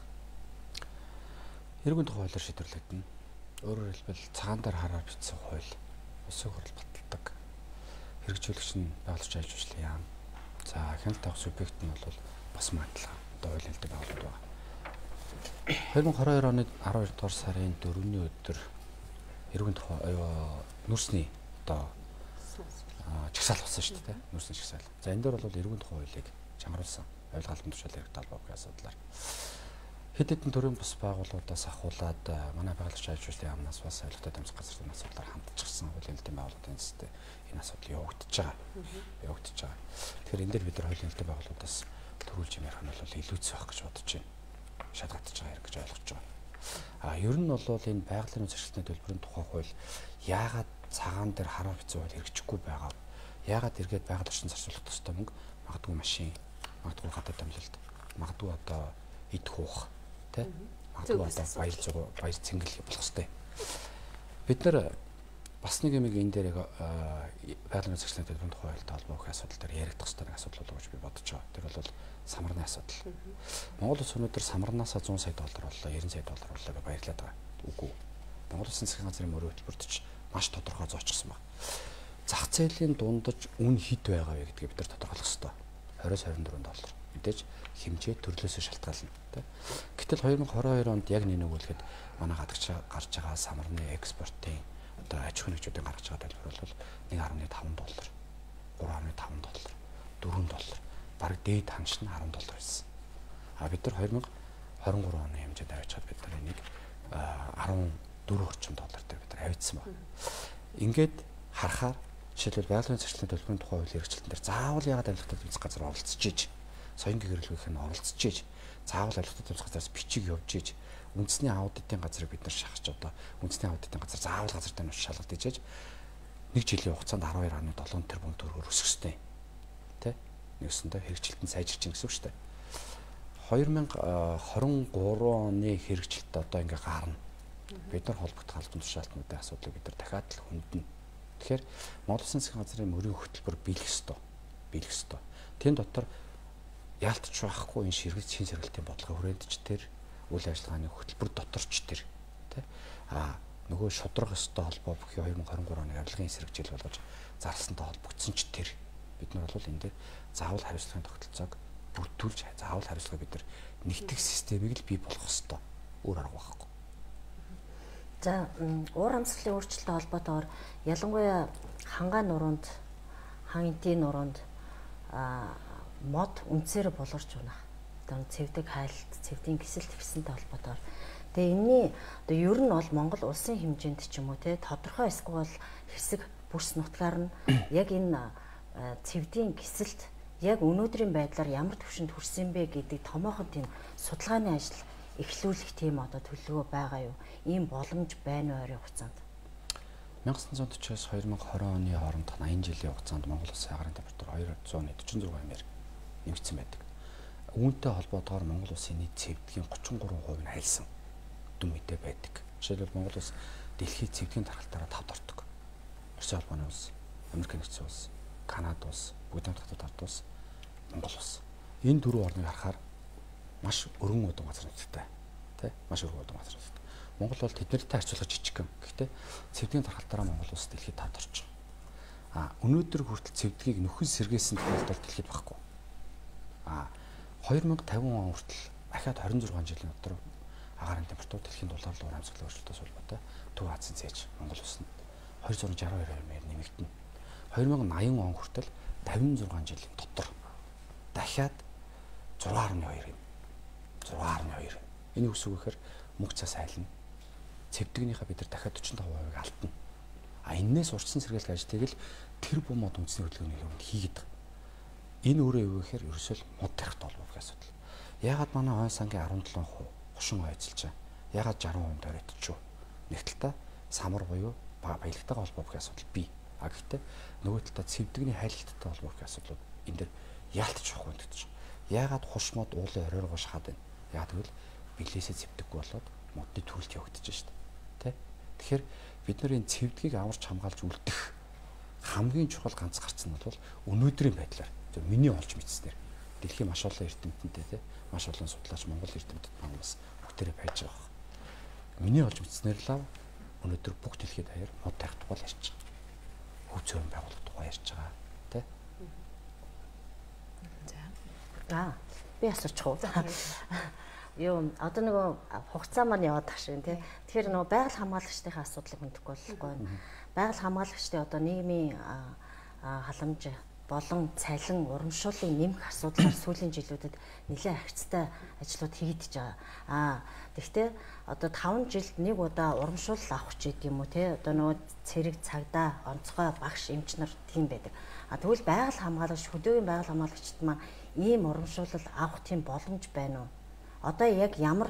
Иргэн тухай хуулиар шийдвэрлэгдэнэ. Өөрөөр хэлбэл цагаан дээр хараар бичсэн хууль улсын хурал баталдаг. Хэрэгжүүлэгч нь байгаль орчин аялал жуулчлалын яам. За хяналт авах субъект нь бол бас магадлал одоо хууль хэлдэг байгууллага байна. 2022 оны 12 дугаар сарын 4-ний өдөр иргэн тухай нүрсний одоо чагсаал болсон шүү дээ. Нүрсний чагсаал. За энэ дээр бол иргэн тухай хуулийг чангаруулсан. Ойлгоалтын тушаалын хэрэгтэй холбоотой асуудлаар хэд хэдэн төрлийн бус байгууллагуудаас ахуулаад манай байгаль орчин аялал жуулчлалын яамнаас бас ойлгохтой дамжих газрын асуудлаар хандчихсан хуулийн хэлтийн байгууллагын эцэстээ энэ асуудал явагдаж байгаа. Тэгэхээр энэ дээр бид нар хуулийн хэлтийн байгууллагуудаас төрүүлж юм ярих нь бол илүүцэх байх гэж бодож байна. Шалгагдаж байгаа хэрэг гэж ойлгож байгаа. Ер нь бол энэ байгалийн нөөц ашиглалтын төлбөрийн тухай хууль яагаад цагаан дээр хараар бичсэн хууль хэрэгжихгүй байгаа вэ? Яагаад эргээд байгаль орчин зарцуулах төстэй мөнгө магадгүй машин, магадгүй гадаад амлалт, магадгүй одоо идэх уух магадгүй одоо баяр цэнгэл болох хэвээр. Бид нар бас нэг юм энэ дээр байгалийн нөөц ашиглалтын төлбөрийн тухай хуулитай холбоотой асуудал дээр яригдах хэрэгтэй нэг асуудал болов уу гэж би бодож байгаа. Тэр бол самарны асуудал. Монгол улс өнөөдөр самарнаасаа 100 сая доллар боллоо, 90 сая доллар боллоо гэж баярлаад байгаа. Үгүй. Монгол улсын засгийн газрын мөрөө хөтөлбөрт ч маш тодорхой зоочсон байна. Зах зээлийн дундаж үн хэд байгаа вэ гэдгийг бид нар тодорхойлох хэрэгтэй. 20-24 доллар. Мэдээж хэмжээ төрлөөсөө шалтгаална. Гэтэл 2022 онд яг нэг өгүүлэхэд манай гадагш гарч байгаа самарны экспортын одоо аж ахуйн нэгжүүдийн гаргаж байгаа төлбөр бол 1.5 доллар, 3.5 доллар, 4 доллар, бараг дээд ханш нь 10 доллар байсан. Бид нар 2023 оны хэмжээнд авчиад бид нар энийг 14 орчим доллар дээр бид нар авчихсан байна. Ингээд харахаар жишээлбэл байгалийн зарчлагын төлбөрийн тухай хууль хэрэгжилтэн дээр заавал яагаад авилгатай тэмцэх газар оролцож ийж, соён гэрэлгүйх нь оролцож ийж, заавал авилгатай тэмцэх газараас бичиг явж ийж, үндэсний аудитын газрыг бид нар шахаж одоо үндэсний аудитын газар заавал газар дээр нь шалгалт хийж нэг жилийн хугацаанд 12.7 тэрбум төгрөгөөр өсгөхтэй. Тэ? Нэгсэндээ хэрэгжилтэн сайжирч гин гэсэн үг шүү дээ. 2023 оны хэрэгжилт одоо ингээ гарна. Бид нар холбогдох албан тушаалтнуудын асуудлыг бид нар дахиад л хөндлөнө. Тэгэхээр Монгол Улсын засгийн газрын мөрийн хөтөлбөр биелэх ёстой. Тэн дотор яалтч байхгүй энэ шин сэргэлтийн бодлогын хүрээндч тэр үйл ажиллагааны хөтөлбөр доторч тэр тий нөгөө шудрах ёстой холбоо бүхий 2023 оны авилгын эсрэг жил болгож зарласантай холбогдсон ч тэр бид нар бол энэ дээр заавал хариуцлагын тогтолцоог бүрдүүлж заавал хариуцлага бид нар нэгтгэх системийг л бий болгох ёстой. Өөр арга байхгүй. За уур амьсгалын өөрчлөлттэй холбоотойгоор ялангуяа хангаан нуруунд, хангалтын нуруунд мод үнцээр булгарч байна. Одоо цэвдэг хайлт, цэвдийн кисэлт хэвсэнтэй холбоотойгоор. Тэгээ энэний одоо ер нь бол Монгол улсын хэмжээнд ч юм уу те тодорхой эсвэл хэсэг бүс нутгаар нь яг энэ цэвдийн кисэлт яг өнөөдрийн байдлаар ямар түвшинд хүрсэн бэ гэдэг томоохон тийм судалгааны ажил эхлүүлэх тийм одоо төлөвлөгөө байгаа юу? Ийм боломж байна уу ойрын хугацаанд? 1940-с 2020 оны хоорондох 80 жилийн хугацаанд Монгол улсын агрын температур 246 амээр нэмэгдсэн байдаг. үүнтэй холбоотойгоор Монгол улсын нийт цэвдгийн 33% нь айлсан дүн мэдээ байдаг. Жишээлбэл Монгол улс дэлхийд цэвдгийн тархалтаараа 5-д ордог. Оросын холбооны улс, Америк нэгдсэн улс, Канада улс, Бүгд хамтдаа ард улс, Монгол улс. Энэ дөрвөн орныг харахаар маш өргөн удам газар нутагтай. Тэ? Маш өргөн удам газар нутагтай. Монгол бол тэднэртэй харьцуулах жижигхэн. Гэхдээ цэвдгийн тархалтаараа Монгол улс дэлхийд 5-д орж байгаа. Өнөөдөр хүртэл цэвдгийг нөхөн сэргээсэн тохиолдол дэлхийд багхгүй. 2050 он хүртэл дахиад 26 жилийн дотор агаарын температур дэлхийн дулаалал уран амьсгалын өөрчлөлтөөс холбоотой Төв Азийн зээж Монгол улс нь 262 нэмэгдэнэ. 2080 он хүртэл 56 жилийн дотор дахиад 6.2 юм. 6.2. Энэ үс үг гэхээр мөнх цас айлна. Цэвдгийнхаа бид нар дахиад 45% алдна. Энээс урьдчилан сэргийлэх ажлыг л тэр бум мод үндэсний хөдөлгөөний хувьд хийгээд байгаа. Энэ өөрөө юу гэхээр ерөөсөө мод тарихтай холбоотой асуудал. Яагаад манай ойн сангийн 17% хушин ойцолж байгаа? Яагаад 60% дөрөйтчихв? Нэгтэлтэй самар буюу баялагтайгаа холбоотой асуудал бий. Гэхдээ нөгөө талдаа цэвдгний хайлттай холбоотой асуудлууд энэ дэр яалтч явах юм гэдэг чинь. Яагаад хуш мод уулын оройр гошхаад байна? Яагаад гэвэл биелээсээ цэвдэггүй болоод модны төрөлт явагдаж байна шүү дээ. Тэ? Тэгэхээр бид нар энэ цэвдгийг аварч хамгаалж үлдэх хамгийн чухал ганц гарц нь бол өнөөдрийн байдлаар миний олж мэдснээр дэлхийн маш олон эрдэмтэнтэй те маш олон судлаач Монгол эрдэмтэд бас бүгдээрээ байж байгаа. Миний олж мэдснээр л өнөөдөр бүх дэлхийд хаяар мод тарих тухай ярьж байгаа. Хөв зөөн байгуулалт тухай ярьж байгаа те. За би асуучих уу? Юу одоо нөгөө хугацаа маань яваад тах шиг тий. Тэгэхээр нөгөө байгаль хамгаалагчдын асуудлыг мэдэхгүй болохгүй. Байгаль хамгаалагчдын одоо нийгмийн халамж болон цалин урамшууллыг нэмэх асуудлаар сүүлийн жилүүдэд нэлээд агцтай ажлууд хийгдэж байгаа. Тэгэхдээ одоо 5 жилд нэг удаа урамшуул авах ч гэдэг юм уу те одоо нөгөө цэрэг цагдаа онцгой багш эмч нар тийм байдаг. Тэгвэл байгаль хамгаалагч хөдөөгийн байгаль хамгаалагчд маань ийм урамшуулал авах тийм боломж байна уу? Одоо яг ямар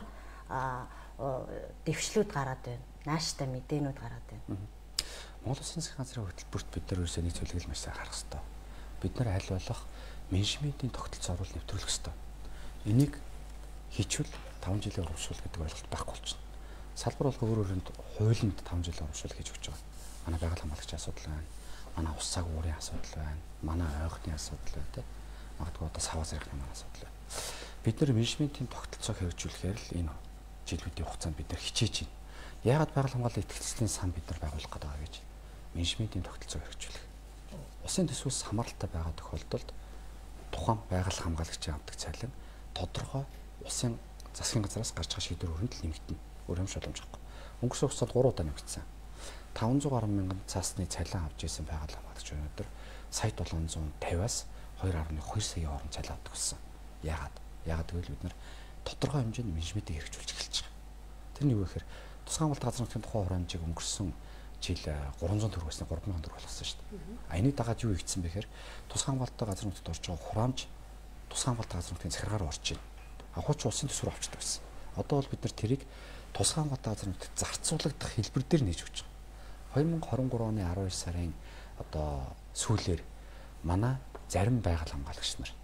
дэвшлүүд гараад байна? Нааштай мэдээнүүд гараад байна. Монгол Улсын засгийн газрын хөтөлбөрт бид нар ерөөсөө нэг зүйлийг маш сайн харах хэрэгтэй. Бид нар аль болох менежментийн тогтолцоо оруулалт нэвтрүүлэх хэрэгтэй. Энийг хийчихвэл 5 жилийн урамшуул гэдэг ойлголт байхгүй болчихно. Салбар бол өөрөөр хуулинд 5 жилийн урамшуул хийж өгч байгаа. Манай байгаль хамгаалагчийн асуудал байна. Манай ус цаг уурын асуудал байна. Манай ойхны асуудал байна те. Магадгүй одоо саваа зэрэгний манай асуудал байна. Бид нар менежментийн тогтолцоог хэрэгжүүлэхээр л энэ жилүүдийн хугацаанд бид нар хичээж байна. Яагаад байгаль хамгааллын итгэлцлийн сан бид нар байгуулах гэдэг вэ гэж менежментийн тогтолцоог хэрэгжүүлэх. Усын төсвөөс хамааралтай байгаа тохиолдолд тухайн байгаль хамгаалагчийн авдаг цалин тодорхой усын засгийн газраас гарч байгаа шийдвэр өрөнд л нэмэгдэнэ. Өөр юм шалгамжихгүй. Өнгөрсөн хугацаанд 3 удаа нэмэгдсэн. 500 гаруй мянган цаасны цалин авч ирсэн байгаль хамгаалагч өнөөдөр сая 750-аас 2.2 сая орн цалин авдаг болсон. Яагаад гэвэл бид нар тодорхой хэмжээнд менежментийг хэрэгжүүлж эхэлж байгаа. Тэр нь юу гэхээр тусгай хамгаалалт газрын нутгийн тухай хураамжийг өнгөрсөн жил 300 төгрөг болсноо 3000 төгрөг болгосон шүү дээ. Энийг дагаад юу хийгдсэн бэ гэхээр тусгай хамгаалалттай газрын нутагт орж байгаа хураамж тусгай хамгаалалт газрын нутгийн захиргаар орж байна. Хуучин улсын төсвөр авчдаг байсан. Одоо бол бид нар тэрийг тусгай хамгаалалт газрын нутагт зарцуулагдах хэлбэр дээр нээж өгч байгаа. 2023 оны 12 сарын одоо сүүлээр манай зарим байгаль хамгаалагч нар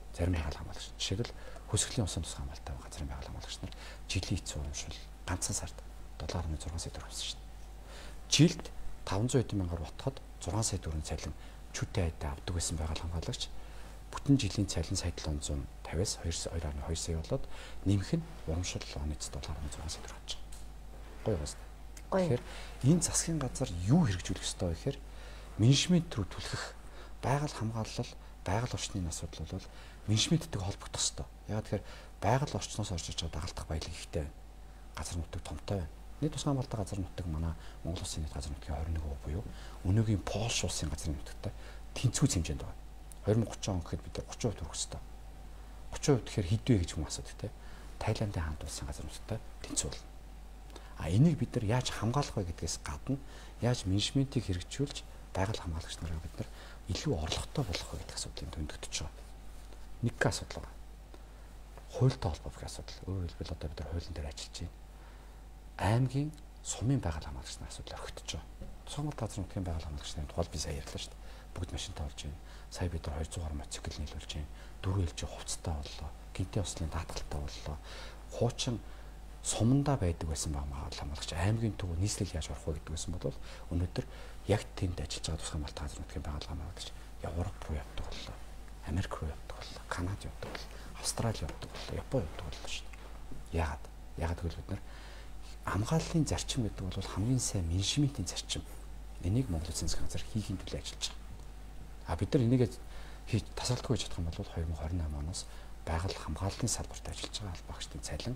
жишээлбэл хөсгөлийн усан тусгай хамгаалалттай газрын байгаль хамгаалагч нар жилийн эцсийн урамшуул ганцхан сард 7.6 сая төгрөг авсан шүү дээ. Жилд 500 хэдэн мянгаар ботход 6 сая төгрөгийн цалин чүтээ айдаа авдаг байсан байгаль хамгаалагч бүтэн жилийн цалин сая 750-аас 2.2 сая болоод нэмэх нь урамшуул оны 7.6 сая төгрөг авч байгаа. Гоё байна. Тэгэхээр энэ засгийн газар юу хэрэгжүүлэх ёстой вэ гэхээр менежмент рүү түлхэх байгаль хамгаалал байгаль орчны асуудал бол менежменттэй холбогдох ёстой. Яагаад тэгэхээр байгаль орчноос орж иж байгаа дагалдах баялаг ихтэй байна. Газар нутаг томтой байна. Нийт тусгай хамгаалалтын газар нутаг манай Монгол Улсын нийт газар нутгийн 21% буюу өнөөгийн Польш улсын газрын нутагтай тэнцвүүц хэмжээнд байна. 2030 он гэхэд бид 30% төрөх ёстой. 30% тэгэхээр хэдвэ гэж хүмүүс асуудаг те. Тайландын хамт улсын газар нутагтай тэнцүү болно. Энийг бид нар яаж хамгаалах вэ гэдгээс гадна яаж менежментийг хэрэгжүүлж байгаль хамгаалагч нараа бид нар илүү орлоготой болох вэ гэдэг асуудлыг төндөж байгаа. Нэг асуудал байна. Хуультай холбоотой асуудал. Өөрөөр хэлбэл одоо бид нар хуулийн дээр ажиллаж байна. Аймгийн сумын байгаль хамгаалагчны асуудал орхигдож байгаа. Тусгай газрын нутгийн байгаль хамгаалагчдын тухайд би сая ярьлаа шүү дээ. Бүгд машинтай болж байна. Сая бид нар 200 гаруй мотоцикл нийлүүлж байна. 4 ээлжийн хувцастай боллоо. Гинтийн услын даатгалтай боллоо. Хуучин сумандаа байдаг байсан байгаль хамгаалагч аймгийн төв нийслэл яаж орох вэ гэдэг байсан бол өнөөдөр яг тэнд ажиллаж байгаа тусгай газрын нутгийн байгаль хамгаалагч Европ руу явдаг боллоо. Америк руу явдаг боллоо. Канад явдаг боллоо. Австрали явдаг боллоо. Япон явдаг боллоо шүү дээ. Яагаад? Яагаад гэвэл бид нар хамгааллын зарчим гэдэг бол хамгийн сайн менежментийн зарчим. Энийг Монголын эдийн засгийн газар хийхин төлөө ажиллаж байгаа. Бид нар энийг хийж тасалдаггүй хийж чадах юм бол 2028 оноос байгаль хамгааллын салбарт ажиллаж байгаа албаагчдын цалин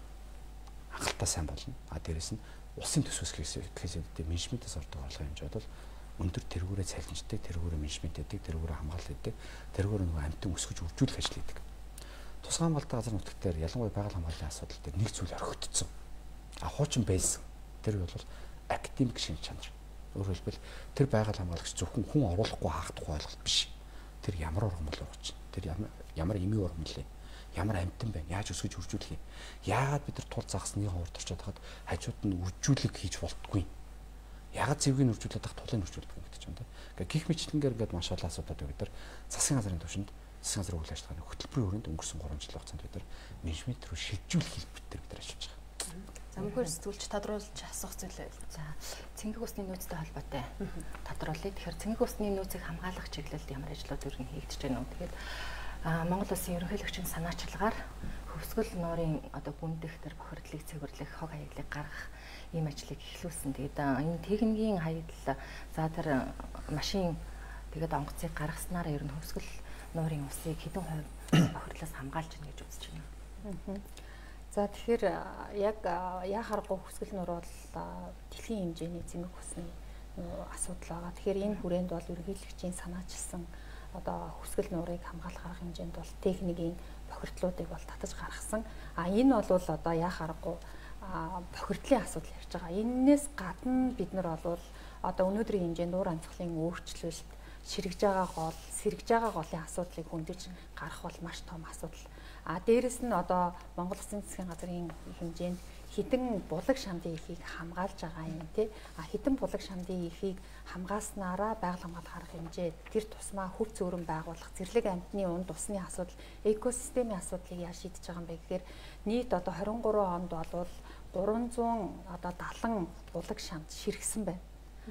хангалттай сайн болно. Дээрэс нь улсын төсвөөс гэхээс менежментээс ордог орлогын хэмжээ бол өндөр тэргүүрээ цалинждаг, тэргүүрээ менежмент хийдэг, тэргүүрээ хамгаалал хийдэг, тэргүүрээ нөгөө амьтан өсгөж үржүүлэх ажил хийдэг. Тусгай хамгаалалтын газар нутагт дээр ялангуяа байгаль хамгааллын асуудал дээр нэг зүйл орхигдсон. Хуучин байсан. Тэр бол академик шин чанар. Өөрөөр хэлбэл тэр байгаль хамгаалагч зөвхөн хүн оруулахгүй хаагдахгүй ойлголт биш. Тэр ямар ургамал ургач. Тэр ямар эмийн ургамал вэ? Ямар амьтан байна? Яаж өсгөж үржүүлэх юм? Яагаад бид нар тул загсны хуурд орчод хахад хажууд нь үржүүлэг хийж болтгүй? Яагаад зэвгийг үржүүлээд тах тулыг үржүүлдэг юм гэдэг ч юм да. Гэх мэтлэнгээр ингээд маш олон асуудал бид нар засгийн газрын түвшинд засгийн газрын үйл ажиллагааны хөтөлбөрийн хүрээнд өнгөрсөн 3 жил хугацаанд бид нар менежмент рүү шилжүүлэх хэлбэрээр бид нар ажиллаж байгаа. За мөнхөр сэтгүүлч тодруулж асуух зүйл байл. За цэнгэг усны нөөцтэй холбоотой тодруулъя. Тэгэхээр цэнгэг усны нөөцийг хамгаалах чиглэлд ямар ажлууд ер нь хийгдэж байна вэ? Тэгэхээр Монгол Улсын ерөнхийлөгчийн санаачлагаар хөвсгөл нуурын одоо бүндэх төр бохирдлыг цэвэрлэх, хог хаяглыг гаргах ийм ажлыг эхлүүлсэн. Тэгээд энэ техникийн хаягдал за тэр машин тэгээд онгоцыг гаргаснараа ер нь хөвсгөл нуурын усыг хэдэн хувь бохирдлоос хамгаалж байна гэж үзэж байна. За тэгэхээр яг яхааргүй хөвсгөл нуур бол дэлхийн хэмжээний цэнгэг усны асуудал байгаа. Тэгэхээр энэ хүрээнд бол ерөнхийлөгчийн санаачилсан одоо хөвсгөл нуурыг хамгаалах арга хэмжээнд бол техникийн бохирдлуудыг бол татаж гаргасан. Энэ бол одоо яхааргүй бохирдлын асуудал ярьж байгаа. Эннээс гадна бид нар бол одоо өнөөдрийн хэмжээнд уур амьсгалын өөрчлөлт, сэргэж байгаа голын асуудлыг хөндөж гарах бол маш том асуудал. Дээрэс нь одоо Монгол Улсын засгийн газрын хэмжээнд хідэн булаг шамдын ихийг хамгаалж байгаа юм тий. Хідэн булаг шамдын ихийг хамгааснараа байгаль хамгаалах арга хэмжээ тэр тусмаа хөв зөөрөн байгуулах, зэрлэг амьтны унд усны асуудал, экосистемийн асуудлыг яаж шийдэж байгаа юм бэ гэхээр нийт одоо 23 онд бол 370 булаг шамд ширхсэн байна.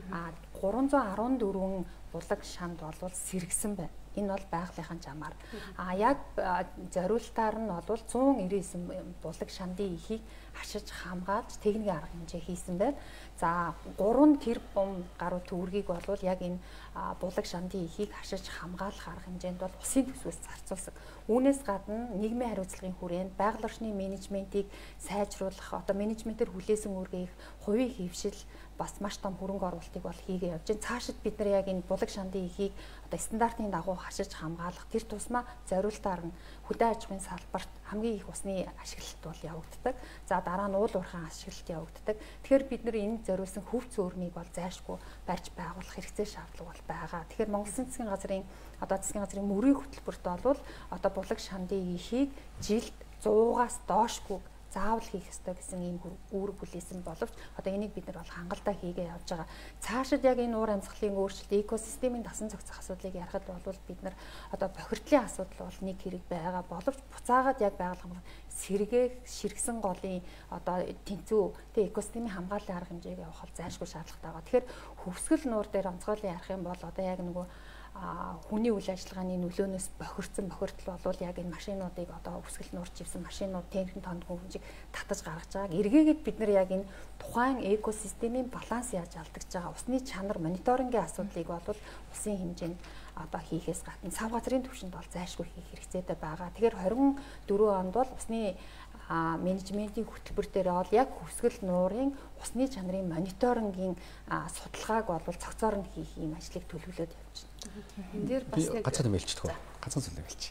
314 булаг шамд бол сэргсэн байна. Энэ бол байгалийнхаа чамаар. Яг зориултаар нь бол 199 булаг шамдын ихийг хашиж хамгаалж техникийн арга хэмжээ хийсэн байна. За 3 тэрбум гаруй төгрөгийг бол яг энэ булаг шамдын ихийг хашиж хамгаалах арга хэмжээнд бол улсын төсвөөс зарцуулсан. Үүнээс гадна нийгмийн хариуцлагын хүрээнд байгаль орчны менежментийг сайжруулах, одоо менежментээр хүлээсэн үүргийг хувийн хэвшил бас маш том хөрөнгө оруулалтыг бол хийгээ явж байна. Цаашид бид нар яг энэ булаг шамдын ихийг одоо стандартын дагуу хашиж хамгаалах тэр тусмаа зориултаар нь хөдөө аж ахуйн салбарт хамгийн их усны ашиглалт бол явагддаг. За дараа нь уул уурхайн ашиглалт явагддаг. Тэгэхээр бид нар энэ зориулсан хөв зөөрмийг бол зайлшгүй барьж байгуулах хэрэгцээ шаардлага бол байгаа. Тэгэхээр Монгол Улсын засгийн газрын засгийн газрын мөрийн хөтөлбөрт бол одоо булаг шамдын ихийг жилд 100-аас доошгүй заавал хийх ёстой гэсэн ийм үүрэг хүлээсэн боловч одоо энийг бид нар бол хангалттай хийгээ явж байгаа. Цаашид яг энэ уур амьсгалын өөрчлөлт, экосистемийн дасан зохицох асуудлыг ярихад бол бид нар одоо бохирдлын асуудал бол нэг хэрэг байгаа боловч буцаагаад яг байгаль хамгаалах сэргээх, ширгсэн голын одоо тэнцүү экосистемийн хамгааллын арга хэмжээг явах бол зайлшгүй шаардлагатай байгаа. Тэгэхээр хөвсгөл нуур дээр онцгойлон ярих юм бол одоо яг нөгөө хүний үйл ажиллагааны нөлөөнөөс бохирдсан бохирдол бол яг энэ машинуудыг одоо өсгөл нуурч ивсэн машинууд техникийн тонд хөвжиг татаж гаргаж байгааг эргээгээд бид нар яг энэ тухайн экосистемийн баланс яаж алдагдж байгаа усны чанар мониторингийн асуудлыг бол улсын хэмжээнд одоо хийхээс гадна сав газрын түвшинд бол зайлшгүй хийх хэрэгцээтэй байгаа. Тэгэхээр 24 онд бол усны менежментийн хөтөлбөр дээр бол яг хөвсгөл нуурын усны чанарын мониторингийн судалгааг бол цогцоор нь хийх юм ажлыг төлөвлөд явж байна. Энэ дээр бас нэг ганцхан нэмэлцдэг. Ганцхан зүйл нэмэлч.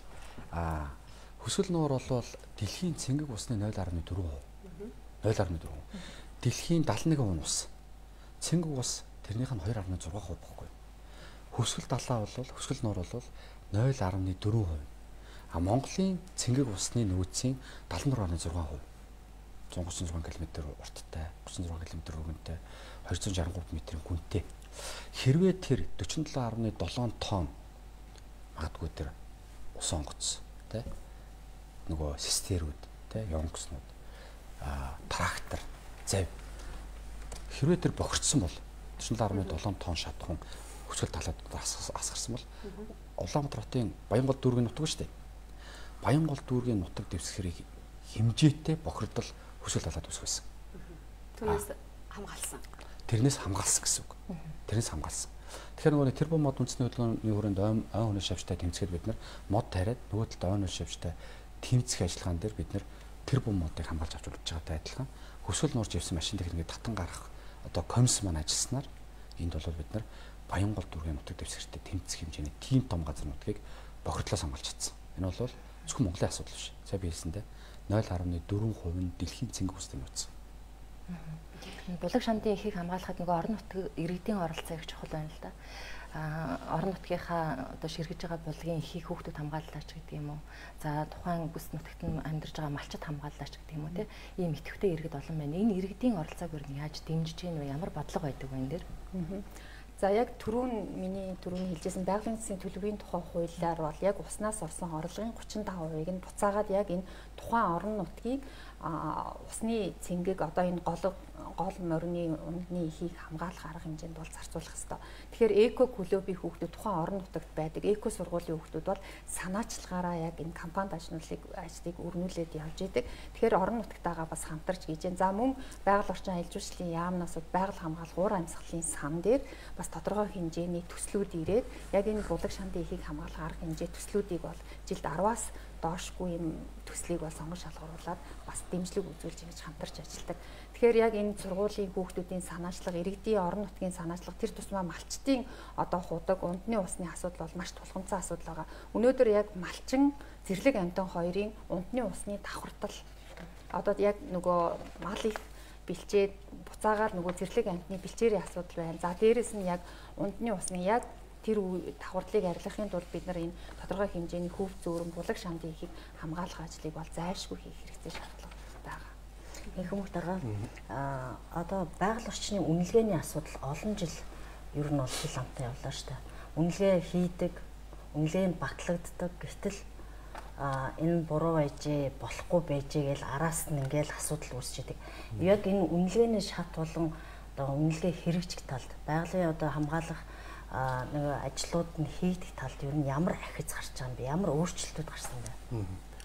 Хөвсгөл нуур бол дэлхийн цэнгэг усны 0.4%. 0.4%. Дэлхийн 71% ус. Цэнгэг ус тэрнийх нь 2.6% байхгүй. Хөвсгөл далаа бол хөвсгөл нуур бол 0.4%. Монголын цэнгэг усны нөөцийн 76.6%. 136 км урттай, 36 км өргөнтэй, 263 м-ийн гүнтэй. Хэрвээ тэр 47.7 тонн магадгүй тэр ус онгоц тий нөгөө систерүүд тий явангснууд трактор зав хэрвээ тэр бохирдсон бол 47.7 тонн шатхан хөсгөл талаад асгарсан бол Улаанбаатар хотын Баянгол дүүргийн нутаг шүү дээ. Баянгол дүүргийн нутаг дэвсгэрийг хэмжээтэй бохирдол хөсгөл талаад үсгэсэн. Тэрнээс хамгаалсан гэсэн үг. Тэрнээс хамгаалсан. Тэгэхээр нөгөө тэр бом мод үндэсний хөдөлгөөний хүрээнд ой хүний шавьчтай тэмцгээд бид нар мод тариад нөгөө талд ой хүний шавьчтай тэмцэх ажиллагаан дээр бид нар тэр бом модыг хамгаалж авч үлдэж байгаатай адилхан хөсгөл нуурж явсан машин техникийг татан гаргах одоо комисс маань ажилласнаар энд бол бид нар Баянгол дүүргийн нутаг дэвсгэртэй тэмцэх хэмжээний тийм том газар нутгийг бохирдлоос хамгаалж чадсан. Энэ бол зөвхөн Монголын асуудал биш. Сая би хэлсэндээ 0.4% нь дэлхийн цэнгэг хүсдэг нууц. Булаг шандын эхийг хамгаалахад нөгөө орон нутгийн иргэдийн оролцоо их чухал байна л да. Орон нутгийнхаа одоо ширгэж байгаа булгийн эхийг хүүхдүүд хамгааллаач гэдэг юм уу. За тухайн бүс нутагт амьдарч байгаа малчид хамгааллаач гэдэг юм уу те. Ийм идэвхтэй иргэд олон байна. Энэ иргэдийн оролцоог юу яаж дэмжиж гэнэ вэ? Ямар бодлого байдаг вэ энэ дэр? За яг миний түрүүний хэлжсэн байгалийн засгийн төлөвийн тухай хуулиар бол яг уснаас орсон орлогын 35%-ыг нь буцаагаад яг энэ тухайн орон нутгийг усны цэнгэг одоо энэ гол морины үндэсний эхийг хамгаалах арга хэмжээнд бол зарцуулах хэрэгтэй. Тэгэхээр эко клубын хүүхдүүд тухайн орон нутагт байдаг эко сургуулийн хүүхдүүд бол санаачлагаараа яг энэ кампанит ажлыг өрнүүлээд явж идэг. Тэгэхээр орон нутагтайгаа бас хамтарч гэж. За мөн байгаль орчин аялал жуулчлалын яамнаас байгаль хамгаалах уур амьсгалын сан дээр бас тодорхой хэмжээний төслүүд ирээд яг энэ булаг шандын эхийг хамгаалах арга хэмжээ төслүүдийг бол жилд 10-аас доошгүй юм төслийг бол сонгон шалгаруулад бас дэмжлэг үзүүлж ингэж хамтарч ажилладаг. Тэгэхээр яг энэ сургуулийн хүүхдүүдийн санаачлага, иргэдийн орон нутгийн санаачлага, тэр тусмаа малчтын одоо худаг, унтны усны асуудал бол маш тулгымцсан асуудал байгаа. Өнөөдөр яг малчин, зэрлэг амьтан хоёрын унтны усны давхартал одоо яг нөгөө мал их бэлчээд буцаагаар нөгөө зэрлэг амьтны бэлчээрийн асуудал байна. За дээрэс нь яг унтны усны яг тэр давхартлыг арилгахын тулд бид нар энэ тодорхой хэмжээний хөв зөөрөн булаг шандын эхийг хамгаалах ажлыг бол зайлшгүй хийх хэрэгтэй шаардлага байгаа. Их хүмүүс дараа одоо байгаль орчны үнэлгээний асуудал олон жил ер нь бол хил амтай явлаа шүү дээ. Үнэлгээ хийдэг, үнэлгээ нь батлагддаг. Гэтэл энэ буруу байжээ, болохгүй байжээ гэж араас нь ингээл асуудал үүсч идэг. Яг энэ үнэлгээний шат болон одоо үнэлгээ хэрэгжих талд байгалийн одоо хамгаалах нэг ажлууд нь хийгдэх талд ер нь ямар ахиц гарч байгаа юм бэ? Ямар өөрчлөлтүүд гарсан бэ?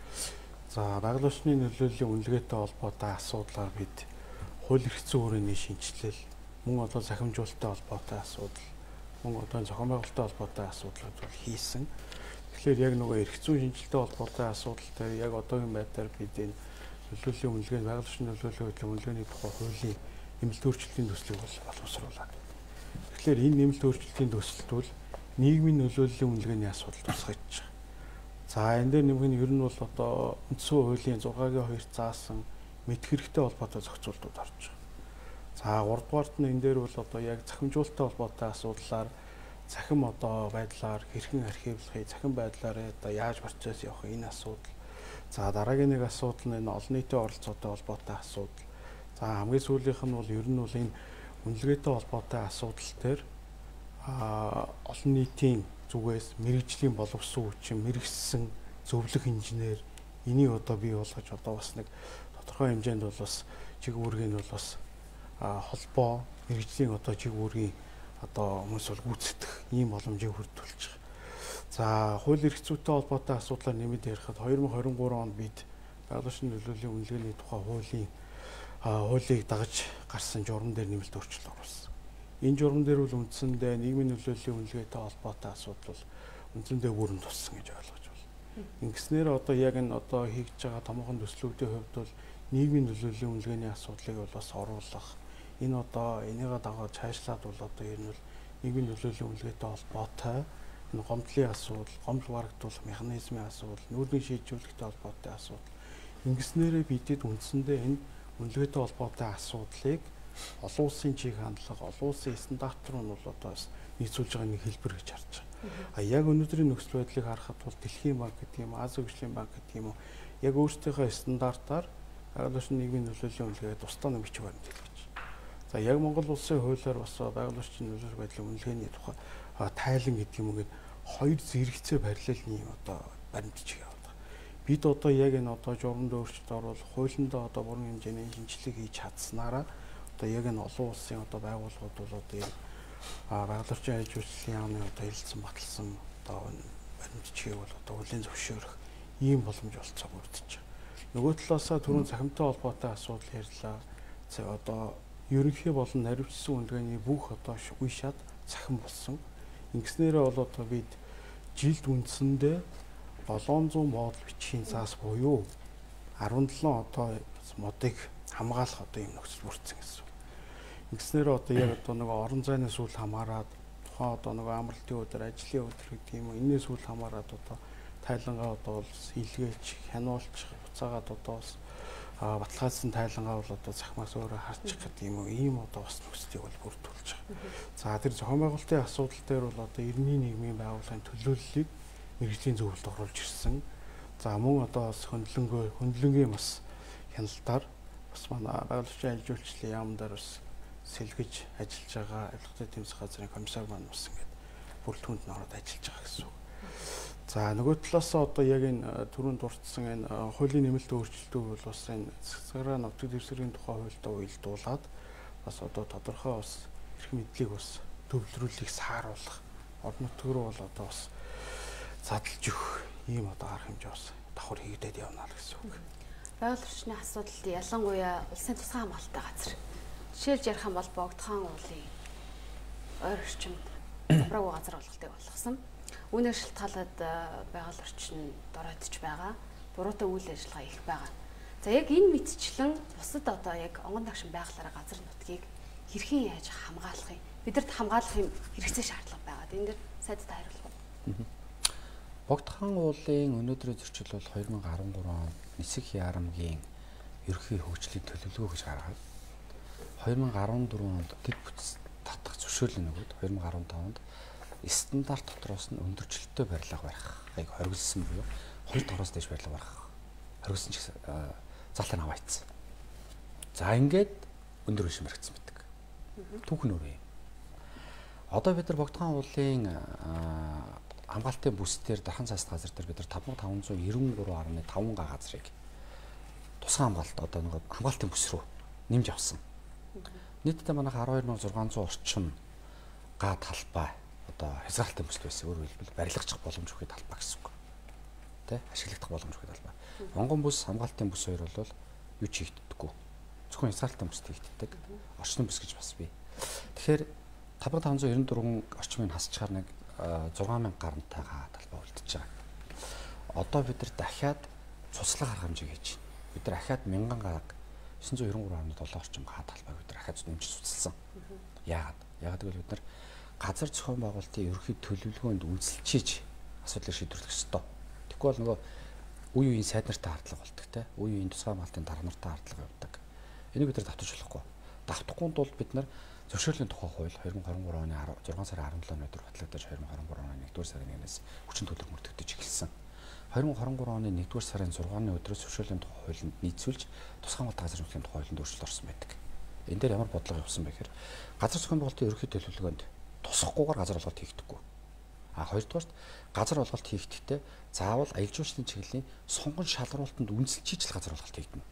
За байгаль орчны нөлөөллийн үнэлгээтэй холбоотой асуудлаар бид хууль эрх зүйн хүрээний шинжилэл, мөн одоо захимжуулалттай холбоотой асуудал, мөн одоо зохион байгуулалттай холбоотой асуудлууд бол хийсэн. Тэгэхээр яг нөгөө эрх зүйн шинжилэлтэй холбоотой асуудал дээр яг одоогийн байдлаар бид энэ нөлөөллийн үнэлгээ, байгаль орчны нөлөөллийн хөдөлгөөний үнэлгээний тухай хуулийн нэмэлт өөрчлөлтийн төслийг бол боловсруулаад. Тэгэхээр энэ нэмэлт өөрчлөлтийн төсөлд бол нийгмийн нөлөөллийн үнэлгээний асуудал тусгаж байгаа. За энэ дээр нэмэх нь ер нь бол одоо үндсэн хуулийн 6-гийн 2 заасан мэдх хэрэгтэй холбоотой зохицуултууд орж байгаа. За 3-дугаарт нь энэ дээр бол одоо яг захимжуулалттай холбоотой асуудлаар захим одоо байдлаар хэрхэн архивлахыг, захим байдлаар одоо яаж процесс явах энэ асуудал. За дараагийн нэг асуудал нь энэ олон нийтийн оролцоотой холбоотой асуудал. За хамгийн сүүлийнх нь бол ер нь бол энэ үнэлгээтэй холбоотой асуудал дээр олон нийтийн зүгээс мэрэгжлийн боловсон хүчин, мэрэгсэн зөвлөх инженер энийг одоо бий болгож одоо бас нэг тодорхой хэмжээнд бол бас чиг үүргийг нь бол бас холбоо мэрэгжлийн одоо чиг үүргийн одоо хүмүүс бол гүйцэтгэх ийм боломжийг хүртүүлж байгаа. За хууль эрх зүйтэй холбоотой асуудлаар нэмэд ярихад 2023 онд бид байгаль орчны нөлөөллийн үнэлгээний тухай хуулийг дагаж гарсан журам дээр нэмэлт өөрчлөлт оруулсан. Энэ журам дээр бол үндсэндээ нийгмийн нөлөөллийн үнэлгээтэй холбоотой асуудал бол үндсэндээ бүрэн туссан гэж ойлгож байна. Ингэснээр одоо яг энэ одоо хийж байгаа томоохон төслүүдийн хувьд бол нийгмийн нөлөөллийн үнэлгээний асуудлыг бол бас оруулах. Энэ одоо энийгээ дагаж цаашлаад бол одоо ер нь бол нийгмийн нөлөөллийн үнэлгээтэй холбоотой энэ гомдлын асуудал, гомдол барагдуулах механизмын асуудал, нүүрний шийдвэрлэхтэй холбоотой асуудал. Ингэснээрээ бидэд үндсэндээ энэ үнэлгээтэй холбоотой асуудлыг олон улсын чиг хандлага, олон улсын стандарт руу нь бол одоо нийцүүлж байгаа нэг хэлбэр гэж харж байгаа. Яг өнөөдрийн нөхцөл байдлыг харахад бол Дэлхийн банк гэдэг юм, Азийн хөгжлийн банк гэдэг юм уу, яг өөрсдийнхөө стандартаар байгаль орчны нийгмийн нөлөөллийн үнэлгээ тусдаа нэг бичиг баримт хэлж. За яг Монгол улсын хуулиар бас байгаль орчны нөлөөлөх байдлын үнэлгээний тухай тайлан гэдэг юм гээд хоёр зэрэгцээ параллельны юм одоо баримт бичиг яваад байгаа. Бид одоо яг энэ одоо журамд өөрчлөлт оруулах, хуулиндаа одоо бүрэн хэмжээний шинжилгээ хийж чадсанараа одоо яг энэ олон улсын одоо байгууллагууд бол одоо энэ байгаль орчин аж үйлчлэлийн яамны одоо хэлэлцэн баталсан одоо баримт бичгийг бол одоо хүлээн зөвшөөрөх ийм боломж олцоо бүрдэж байгаа. Нөгөө талаасаа түрүүн захимтай холбоотой асуудал ярьлаа. Одоо ерөнхий болон наривчсан үнэлгээний бүх одоо үе шат цахим болсон. Ингэснээрээ бол одоо бид жилд үндсэндээ 700 модуль бичгийн заас буюу 17 одоо модыг хамгаалах одоо юм нөхцөл бүрдсэн гэсэн. Ингэснээрээ одоо яг одоо нөгөө орон зайны сүүл хамаарад тухайн одоо нөгөө амралтын өдөр, ажлын өдөр гэдэг юм уу, энэс сүүл хамаарад одоо тайлангаа одоо бол илгээж, хянуулж, буцаагаад одоо бас баталгаажсан тайлангаа бол одоо захимаас өөрөө харчих гэдэг юм уу, ийм одоо бас нөхцөлийг бол бүрдүүлж байгаа. За тэр зохион байгуулалтын асуудал дээр бол одоо эртний нийгмийн байгууллагын төлөөллийг мэргэжлийн зөвлөлд оруулж ирсэн. За мөн одоо бас хөндлөнгийн бас хяналтаар бас манай байгаль орчин аж үйлчлэлийн яамдаар бас сэлгэж ажиллаж байгаа авилгатай тэмцэх газрын комиссар маань бас ингээд бүрэлдэхүүнд нь ороод ажиллаж байгаа гэсэн үг. За нөгөө талаасаа одоо яг энэ түрүүнд дурдсан энэ хуулийн нэмэлт өөрчлөлтүүд бол бас энэ засаглаа нутаг дэвсгэрийн тухай хуультай уялдуулаад бас одоо тодорхой бас эрх мэдлийг бас төвлөрүүлэх, сааруулах, орон нутг руу бол одоо бас задлж өгөх ийм одоо арга хэмжээ бас давхар хийгдээд явна л гэсэн үг. Байгаль орчны асуудалд ялангуяа улсын тусгай хамгаалалттай газар. Жишээлж ярих юм бол Богдхан уулын ойр орчимд замбраагүй газар болгохыг болгосон. Үүнээр шалтгаалаад байгаль орчин дороодж байгаа. Буруутай үйл ажиллагаа их байгаа. За яг энэ мэдчлэн бусад одоо яг онгон тагшин байгалаараа газар нутгийг хэрхэн яаж хамгаалах юм? Бидэрт хамгаалах юм хэрэгцээ шаардлага байгаа. Энэ дээр сайдтай хариулах уу? Богдхан уулын өнөөдрийн зөрчил бол 2013 онд Нисэх яарамгийн ерөнхий хөгжлийн төлөвлөгөө гэж гаргаад 2014 онд дэд бүтц татах зөвшөөрлөг нөгөөд 2015 онд стандарт дотроос нь өндөрчлөлттэй барилга барихыг хориглосон буюу 2 дороос дээш барилга барих хориглосон ч залтыг аваацсан. За ингээд өндөр бишим баригдсан байдаг. Түүхэн өөрөө. Одоо бид нар Богдхан уулын хамгаалтын бүсдээр дархан цаас газар дээр бид нар 5593.5 га газрыг тусгай хамгаалалт одоо нэг хамгаалтын бүс рүү нэмж авсан. Нийтдээ манайх 12600 орчим га талбай одоо хязгаарлалтын бүс байсан. Өөрөөр хэлбэл барилгачих боломжгүй талбай гэсэн үг. Тэ? Ашиглагдах боломжгүй талбай. Монгол бүс, хамгаалтын бүс хоёр бол юу ч хийгддэггүй. Зөвхөн хязгаарлалтын бүс хийгддэг. Орчны бүс гэж бас бий. Тэгэхээр 5594 орчмыг хасчаар нэг 6000 гарантай га талбай үлдчихэж байгаа. Одоо бид нар дахиад цуцлах арга хэмжээ хийж байна. Бид нар дахиад 1000 га 993.7 орчим га талбайг бид нар дахиад нэмж цуцлсан. Яагаад? Яагаад гэвэл бид нар газар зохион байгуулалтын ерөнхий төлөвлөгөөнд үнэлцэж асуудлыг шийдвэрлэх ёстой. Тэгэхгүй бол нөгөө үе үеийн сайд нартай хардлага болдог те. Үе үеийн тусгай хамгаалтын дарга нартай хардлага явдаг. Энийг бид нар давтаж болохгүй. Давтахгүй тул бид нар зөвшөөрлийн тухай хууль 2023 оны 6 сарын 17 өнөдөр батлагдаж 2023 оны 1-р сарын 1-ээс хүчин төлөв мөрдөгдөж эхэлсэн. 2023 оны 1-р сарын 6-ны өдрөөс зөвшөөрлийн тухай хуулинд нийцүүлж тусгай хамгаалалт газар нутгийн тухай хуулинд өөрчлөлт орсон байдаг. Энэ дээр ямар бодлого явуулсан бэ гэхээр газар зохион байгуулалтын ерөнхий төлөвлөгөөнд тусахгүйгээр газар олголт хийгдэхгүй. Хоёрдугаарт газар олголт хийгдэхдээ заавал аялал жуулчлалын чиглэлийн сонгон шалралтанд үнэлцэж л газар олголт хийгдэнэ.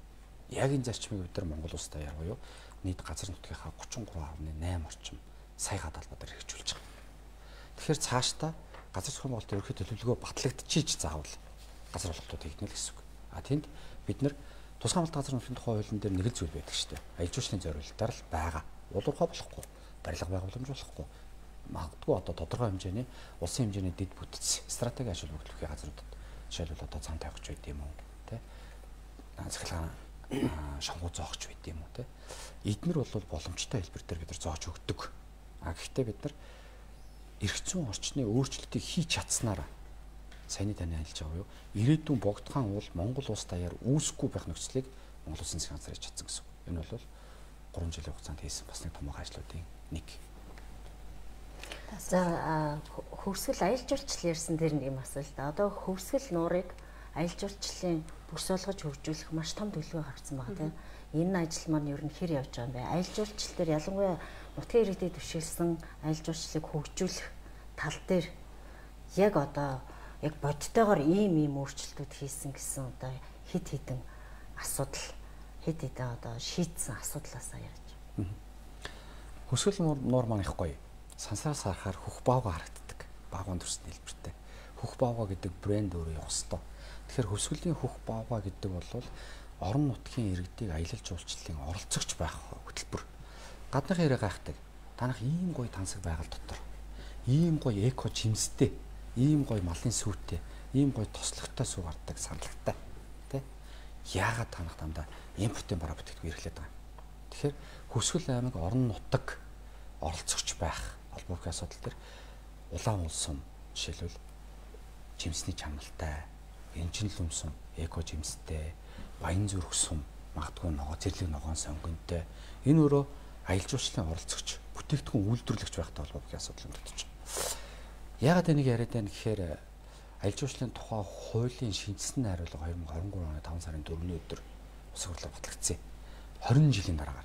Яг энэ зарчмыг бид нар Монгол улс даяар буюу нийт газар нутгийнхаа 33.8 орчим сая га талбай дээр хэрэгжүүлж байгаа. Тэгэхээр цаашдаа газар зохион байгуулалтын ерөнхий төлөвлөгөө батлагдчихиж заавал газар олголтууд хийгдэнэ л гэсэн үг. Тэнд бид нар тусгай хамгаалалт газар нутгийн тухай хуулийн дээр нэг л зүйл байдаг шүү дээ. Аялал жуулчлалын зорилтоор л байгаа. Улуурхай болохгүй, барилга байгууламж болохгүй. Магадгүй одоо тодорхой хэмжээний улсын хэмжээний дэд бүтц стратеги ашиглах хөтөлбөрийн газруудад жишээлбэл одоо зам тавьж байд юм уу, тэ? Захилгаан шонгоо зоогч байд юм уу, тэ? Эднэр бол боломжтой хэлбэр дээр бид нар зоож өгдөг. Гэхдээ бид нар эрх зүйн орчны өөрчлөлтийг хийж чадсанараа саяны таны хэлж байгаа юу? Ирээдүйн Богдхан уул Монгол улс даяар үүсэхгүй байх нөхцөлийг Монгол Улсын засгийн газар хийж чадсан гэсэн. Энэ бол 3 жилийн хугацаанд хийсэн бас нэг томоохон ажлуудын нэг. За хөвсгөл аялал жуулчлал ярьсан дээр нэг юм асуулт. Одоо хөвсгөл нуурыг аялал жуулчлалын бүс болгож хөгжүүлэх маш том төлөвөө гаргасан байгаа тийм. Энэ ажил маань ер нь хэр явж байгаа юм бэ? Аялал жуулчлал дээр ялангуяа нутгийн иргэдэд төвшилсэн аялал жуулчлалыг хөгжүүлэх тал дээр яг одоо яг бодтойгоор ийм өөрчлөлтүүд хийсэн гэсэн одоо хэд хэдэн асуудал хэд хэдэн одоо шийдсэн асуудлаасаа яаж. Хөсгөл нуур маань их гоё. Сансараас харахаар хөх баавга харагддаг. Баавгын төрсний хэлбэртэй. Хөх баавга гэдэг брэнд өөрөө явах хэвээр. Тэгэхээр хөсгөлийн хөх баавга гэдэг бол орон нутгийн иргэдийг аялал жуулчлалын оролцогч байх хөтөлбөр. Гадныхын ирээ гайхдаг. Танах ийм гоё тансаг байгаль дотор ийм гоё эко жимстэй, ийм гоё малын сүйтэй, ийм гоё тослогтой сүү гардаг саналагтай. Тэ? Яагаад танах дандаа импортын бараа бүтээгдэхүүн ирэхлээд байгаа юм? Тэгэхээр Хөсгөл аймаг орон нутаг оролцогч байх холбоотой асуудал төр улаан улсум жишээлбэл жимсний чамналтай, энжин лүмсум, эко жимстэй, баян зүрх сум, магадгүй ногоо зэрлэг ногоон сонгонтой энэ өөрөө аялал жуулчлалын оролцогч, бүтээгдэхүүн үйлдвэрлэгч байхтай холбоотой асуудал өртөж байна. Яагаад энийг яриад байна гэхээр аялал жуулчлалын тухай хуулийн шинжилсэн найруулга 2023 оны 5 сарын 4-ний өдөр улс хурлаар батлагдсан. 20 жилийн дараагаар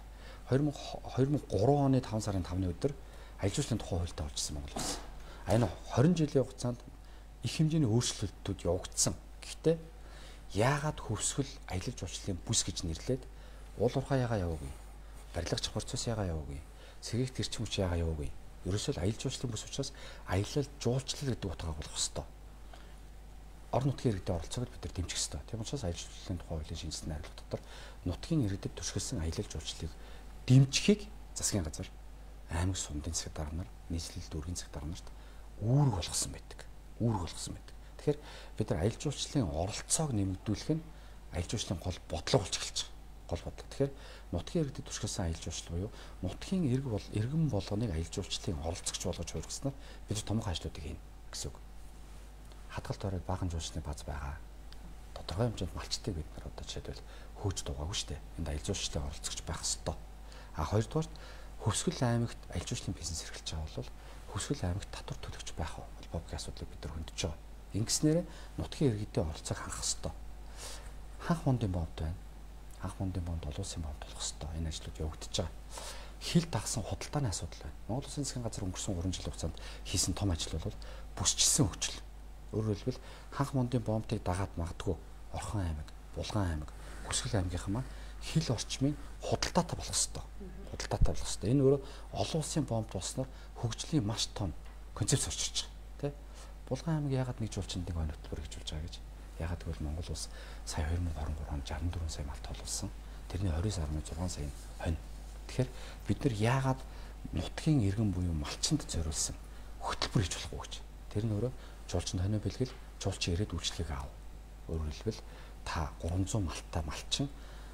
2003 оны 5 сарын 5-ны өдөр аялал жуулчлалын тухай хуультай болчихсон Монгол улс. Энэ 20 жилийн хугацаанд их хэмжээний өөрчлөлтүүд явагдсан. Гэхдээ яагаад хөвсгөл аялал жуулчлалын бүс гэж нэрлээд уул уурхай ягаа яваагүй? Барилга чавхар цус ягаа яваагүй? Сэргийгт эрчим хүч ягаа яваагүй? Ерөөсөө аялал жуулчлалын бүс учраас аялал жуулчлал гэдэг утгаар болох ёстой. Орон нутгийн иргэдэд оролцоог бид нар дэмжих ёстой. Тийм учраас аялал жуулчлалын тухай хуулийн шинжилсэн найруулга дотор нутгийн иргэдэд туршилсан аялал жуулчлалыг дэмжихийг засгийн газар аймаг сумдын засаг дарга нар, нийслэл дүүргийн засаг дарга нарт үүрэг болгосон байдаг. Тэгэхээр бид нар аялал жуулчлалын оролцоог нэмэгдүүлэх нь аялал жуулчлалын гол бодлого болж эхэлж байгаа. Гол бодлого. Тэгэхээр нутгийн иргэдэд туршилсан аялал жуулчлал буюу нутгийн иргэн болгоныг аялал жуулчлалын оролцогч болгож хувиргаснаар бид томоохон ажлуудыг хийнэ гэсэн үг. Хадгалт ороод баахан жуулчлалын баз байгаа. Тодорхой хэмжээнд малчтыг бид нар одоо жишээлбэл хөөж дугаагүй шүү дээ. Энд аялал жуулчлалын оролцогч байх ёстой. Хоёрдугаар Хөвсгөл аймагт аялал жуулчлалын бизнес эрхэлж байгаа бол Хөвсгөл аймагт татвар төлөгч байх холбоотой асуудлыг бид нар хөндөж байгаа. Ингэснээр нутгийн иргэдийн оролцоог хангах ёстой. Ханх мондын бомбд байна. Ханх мондын бомбд олон улсын бомбд болох ёстой. Энэ ажлууд явагдаж байгаа. Хил дагсан худалдааны асуудал байна. Монгол Улсын засгийн газар өнгөрсөн 3 жилийн хугацаанд хийсэн том ажил бол бүсчилсэн хөгжил. Өөрөөр хэлбэл Ханх мондын бомбыг дагаад магадгүй Орхон аймаг, Булган аймаг, Хөвсгөл аймгийнхан маань хил орчмын худалдаатай болох ёстой. Энэ өөрөө олон улсын бомбд болсноор хөгжлийн маш том концепц орчиж байгаа. Тэ? Булган аймаг яагаад нэг жуулчинд нэг хонь хөтөлбөр гэж болж байгаа гэж. Яагаад гэвэл Монгол улс сая 2023 онд 64 сая малт олуулсан. Тэрний 29.6 сая хонь. Тэгэхээр бид нар яагаад нутгийн иргэн буюу малчинд зориулсан хөтөлбөр хийж болохгүй гэж. Тэр нь өөрөө жуулчинд хонио бэлгэл, жуулчин ирээд үйлчлэгийг аав. Өөрөөр хэлбэл та 300 малттай малчин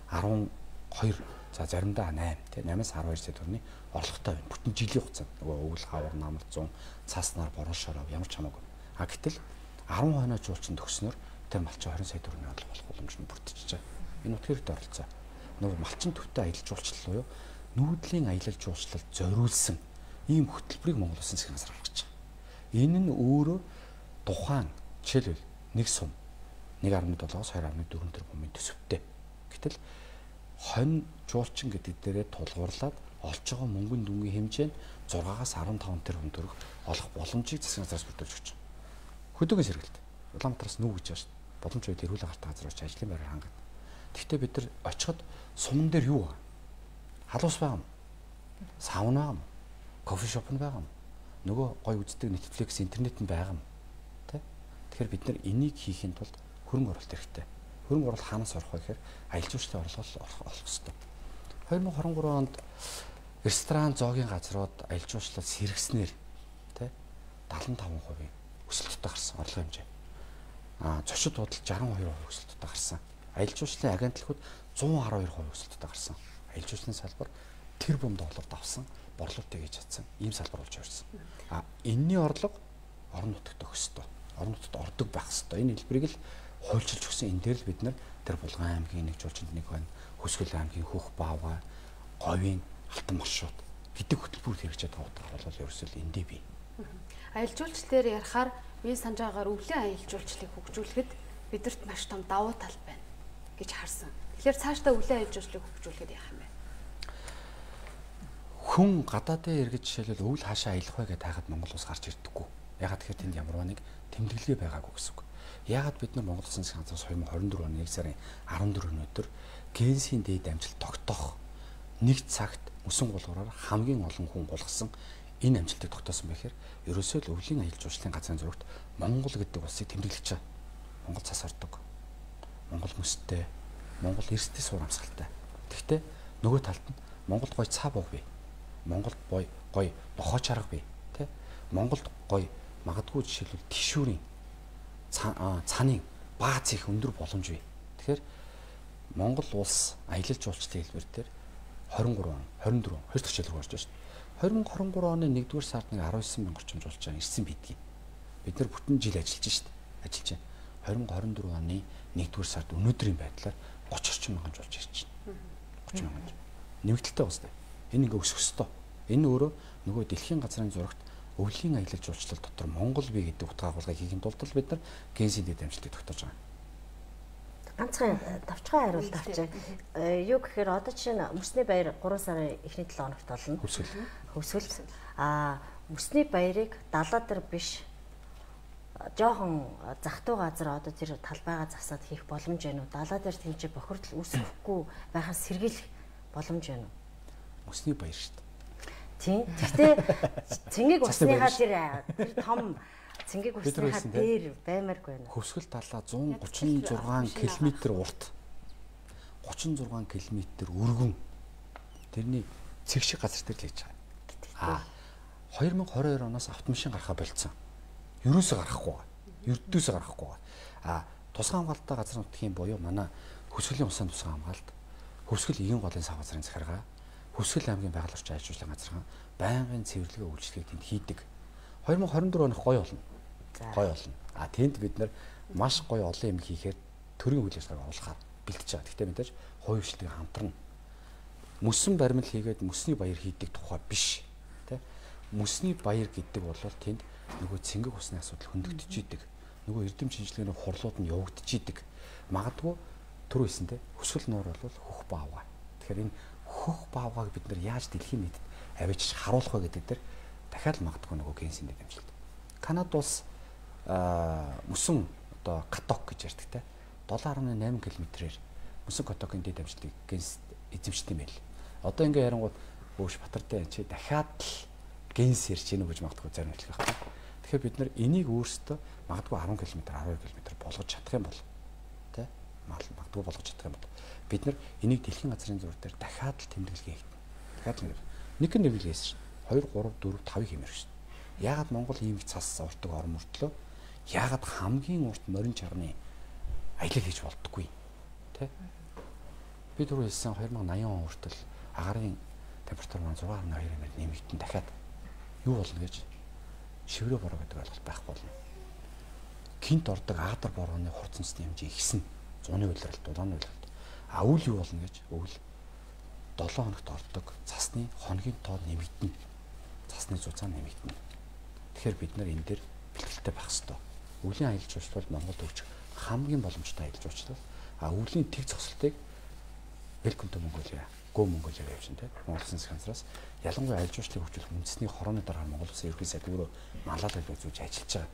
12 за заримдаа 8 тий 8-аас 12 сая төгрөгийн орлоготой байна. Бүтэн жилийн хугацаанд нөгөө өвөл хавар намар 100 цааснаар борон шороо ямар ч хамаагүй. Гэтэл 10 хоноо жуулчин төгснөр тэр малчин 20 сая төгрөгийн орлого болох боломж нь бүрдчихэж байгаа. Энэ утгаар их оролцоо. Нөгөө малчин төвтэй аялал жуулчлал буюу нүүдлийн аялал жуулчлалд зориулсан ийм хөтөлбөрийг Монгол Улсын засгийн газар гаргаж байгаа. Энэ нь өөрөө тухайн жишээлбэл нэг сум 1.7-оос 2.4 тэрбумын төсөвтэй. Гэтэл хонь жуулчин гэдэг дээрээ тулгуурлаад олж байгаа мөнгөний дүнгийн хэмжээ нь 6-аас 15 тэрбум төгрөг олох боломжийг засгийн газраас бүрдүүлж өгч байгаа. Хөдөөгийн сэргэлт. Улаанбаатараас нүү гэж байна шүү дээ. Боломж үед эрүүл агаартай газар очиж ажлын байраар хангаад. Гэхдээ бид нар очиход суман дээр юу байгаа? Халуус байгаа юм. Сауна байгаа юм. Кофе шоп нь байгаа юм. Нөгөө гой үздэг Netflix интернет нь байгаа юм. Тэ? Тэгэхээр бид нар энийг хийхин тулд хөрөнгө оруулалт хэрэгтэй. Хөрөнгө оруулалт хаанаас орох вэ гэхээр аялал жуулчлалын орлого олох ёстой. 2023 онд ресторан, зоогийн газрууд аялал жуулчлал сэргснээр тэ 75% өсөлттэй гарсан орлогын хэмжээ. Зочид худалд 62% өсөлттэй гарсан. Аялал жуулчлалын агентлагууд 112% өсөлттэй гарсан. Аялал жуулчлалын салбар тэр бум долларт авсан, борлуулалтыг хийж чадсан. Ийм салбар болж ирсэн. Энэний орлого орон нутагт өгөх ёстой. Орон нутагт ордог байх ёстой. Энэ хэлбэрийг л хуульчилж өгсөн. Энэ дээр л бид нар тэр Булган аймгийн нэг жуулчинд нэг байна. Хөсгөл аймгийн Хөх Баавга, Говийн Алтан маршрут гэдэг хөтөлбөрүүд хэрэгжиж байгаа бол ерөөсөө эндээ бий. Аялал жуулчлалээр ярихаар би санаж байгаагаар өвлийн аялал жуулчлалыг хөгжүүлэхэд бидэрт маш том давуу тал байна гэж харсан. Тэгэхээр цаашдаа үлийн аял жуулчлалыг хөгжүүлэхэд яах юм бэ? Хүн гадаадын иргэд жишээлбэл өвөл хаашаа аялах вэ гэдээ хайхад Монгол улс гарч ирдэггүй. Ягаад тэгэхээр тэнд ямар нэг тэмдэглэгээ байгаагүй гэсэн үг. Ягаад бид нар Монгол Улсын засгийн газраас 2024 оны 1 сарын 14-ний өдөр Генсийн дээд амжилт тогтоох нэг цагт мөсөн гулгаараар хамгийн олон хүн булгасан энэ амжилтыг тогтоосон байхээр ерөөсөө л өвлийн аялал жуулчлалын газрын зурагт Монгол гэдэг улсыг тэмдэглэж байгаа. Монгол цас ордог. Монгол мөстэй, Монгол эрсдэл суур амсгалтай. Тэгэхдээ нөгөө талд нь Монголд гой цаа бог бий. Монголд гой нохоо чарга бий, тэ? Монголд гой магадгүй жишээлбэл тишүүрийн цааны бааз их өндөр боломж бий. Тэгэхээр Монгол улс аялал жуулчлалын хэлбэр дээр 23 он, 24, 2 дахь жил рүү орж байна шүү дээ. 2023 оны 1-р сард нэг 19 мянга орчим жуулчаа ирсэн бидгийг. Бид нар бүтэн жил ажиллаж шүү дээ. Ажиллаж байна. 2024 оны 1-р сард өнөөдрийн байдлаар 30 орчим мянган жуулч ирж байна. 30 мянган. Нэмэгдэлтэй байна шүү дээ. Энэ ингээ өсөх ёстой. Энэ өөрөө нөгөө дэлхийн газрын зурагт өвлийн аялал жуулчлал дотор Монгол бий гэдэг утга агуулгыг хийхин тулд бид нар Генсийн дэд амжилтыг тогтоож байгаа. Ганцхан давчхан хариулт авчаа. Юу гэхээр одоо жишээ нь Мөсний баяр 3 сарын эхний 7 хоногт болно. Хөвсгөл. Мөсний баярыг далаа дээр биш жоохон захтуу газар одоо тэр талбайгаа засаад хийх боломж байна уу? Далаа дээр тэмцээ бохирдол үүсэхгүй байхаас сэргийлэх боломж байна уу? Мөсний баяр шүү дээ. Тийм. Гэхдээ цэнгийг усныхаа тэр том цэнгийг усныхаа дээр баймааргүй байна. Хөвсгөл талаа 136 км урт. 36 км өргөн. Тэрний цэг шиг газар дээр л хийж байгаа. 2022 оноос автомашин гарахаа болцсон. Ерөөсөө гарахгүй байгаа. Ердөөсөө гарахгүй байгаа. Тусгай хамгаалалттай газар нутгийн буюу манай Хөвсгөлийн усан тусгай хамгаалалт, Хөвсгөл Игийн голын сав газрын захиргаа, Хөвсгөл аймгийн байгаль орчин аялал жуулчлалын газархан байнгын цэвэрлэгээ үйлчлэгийг тэнд хийдэг. 2024 оных гоё болно. Гоё болно. Тэнд бид нар маш гоё олон юм хийхээр төрийн үйл ажиллагааг оруулахаар бэлдэж байгаа. Гэхдээ мэдээж хувийн хвшлтийг хамтарна. Мөсөн баримл хийгээд мөсний баяр хийдэг тухай биш. Тэ? Мөсний баяр гэдэг бол тэнд нөгөө цэнгэг усны асуудал хөндөгдөж идэг. Нөгөө эрдэм шинжилгээний хурлууд нь явагдаж идэг. Магадгүй түрүү хэлсэн тэ хөсгөл нуур бол хөх баавга. Тэгэхээр энэ хөх баавгааг бид нар яаж дэлхийн нийтэд авчиж харуулах вэ гэдэг дээр дахиад магадгүй нөгөө Генсийн дэд амжилт. Канада улс мөсөн одоо Каток гэж ярьдаг те 7.8 км-ээр мөсөн Катокын дэд амжилтыг Генс эзэмшдэг юм байл. Одоо ингээ ярангууд өөш Батартай чи дахиад л Генс ярьж гинэ гэж магадгүй зарим хэлэх байх. Тэгэхээр бид нар энийг өөрсдөө магадгүй 10 км 12 км болгож чадах юм бол те магадгүй болгож чадах юм бол бид нар энийг дэлхийн газрын зур дээр дахиад л тэмдэглэгээ хийх. Дахиад нэг нэмэлгээс шин 2 3 4 5 хэмээр шин. Яагаад Монгол ийм их цас уртдаг орн мөртлөө яагаад хамгийн урт морин чарганы аялал хийж болдоггүй тэ? Би түрүү хэлсэн 2080 он хүртэл агарын температур маань 6.2-ээр нэмэгдэн дахиад юу болно гэж шиврээ бороо гэдэг ойлголт байх болно. Гинт ордог аадар борооны хурцсны хэмжээ ихсэн. Зуны улиралт, улааны улиралт. Өвөл юу болно гэж өвөл 7 хоногт ордог цасны хоногийн тоо нэмэгдэнэ. Цасны зузаан нэмэгдэнэ. Тэгэхээр бид нар энэ дээр бэлтгэлтэй байх хэрэгтэй. Өвлийн аялал жуулчлал Монголд өгч хамгийн боломжтой аялал жуулчлал. Өвлийн тэг зогсолтыг Welcome to Mongolia, Go Mongolia гэж байна. Монгол Улсын засгийн газраас ялангуяа аялал жуулчлалыг хөгжүүлэх үндэсний хорооны дараа Монгол Улсын ерөнхий сайд өөрөө малаад үзүүлж ажиллаж байгаа.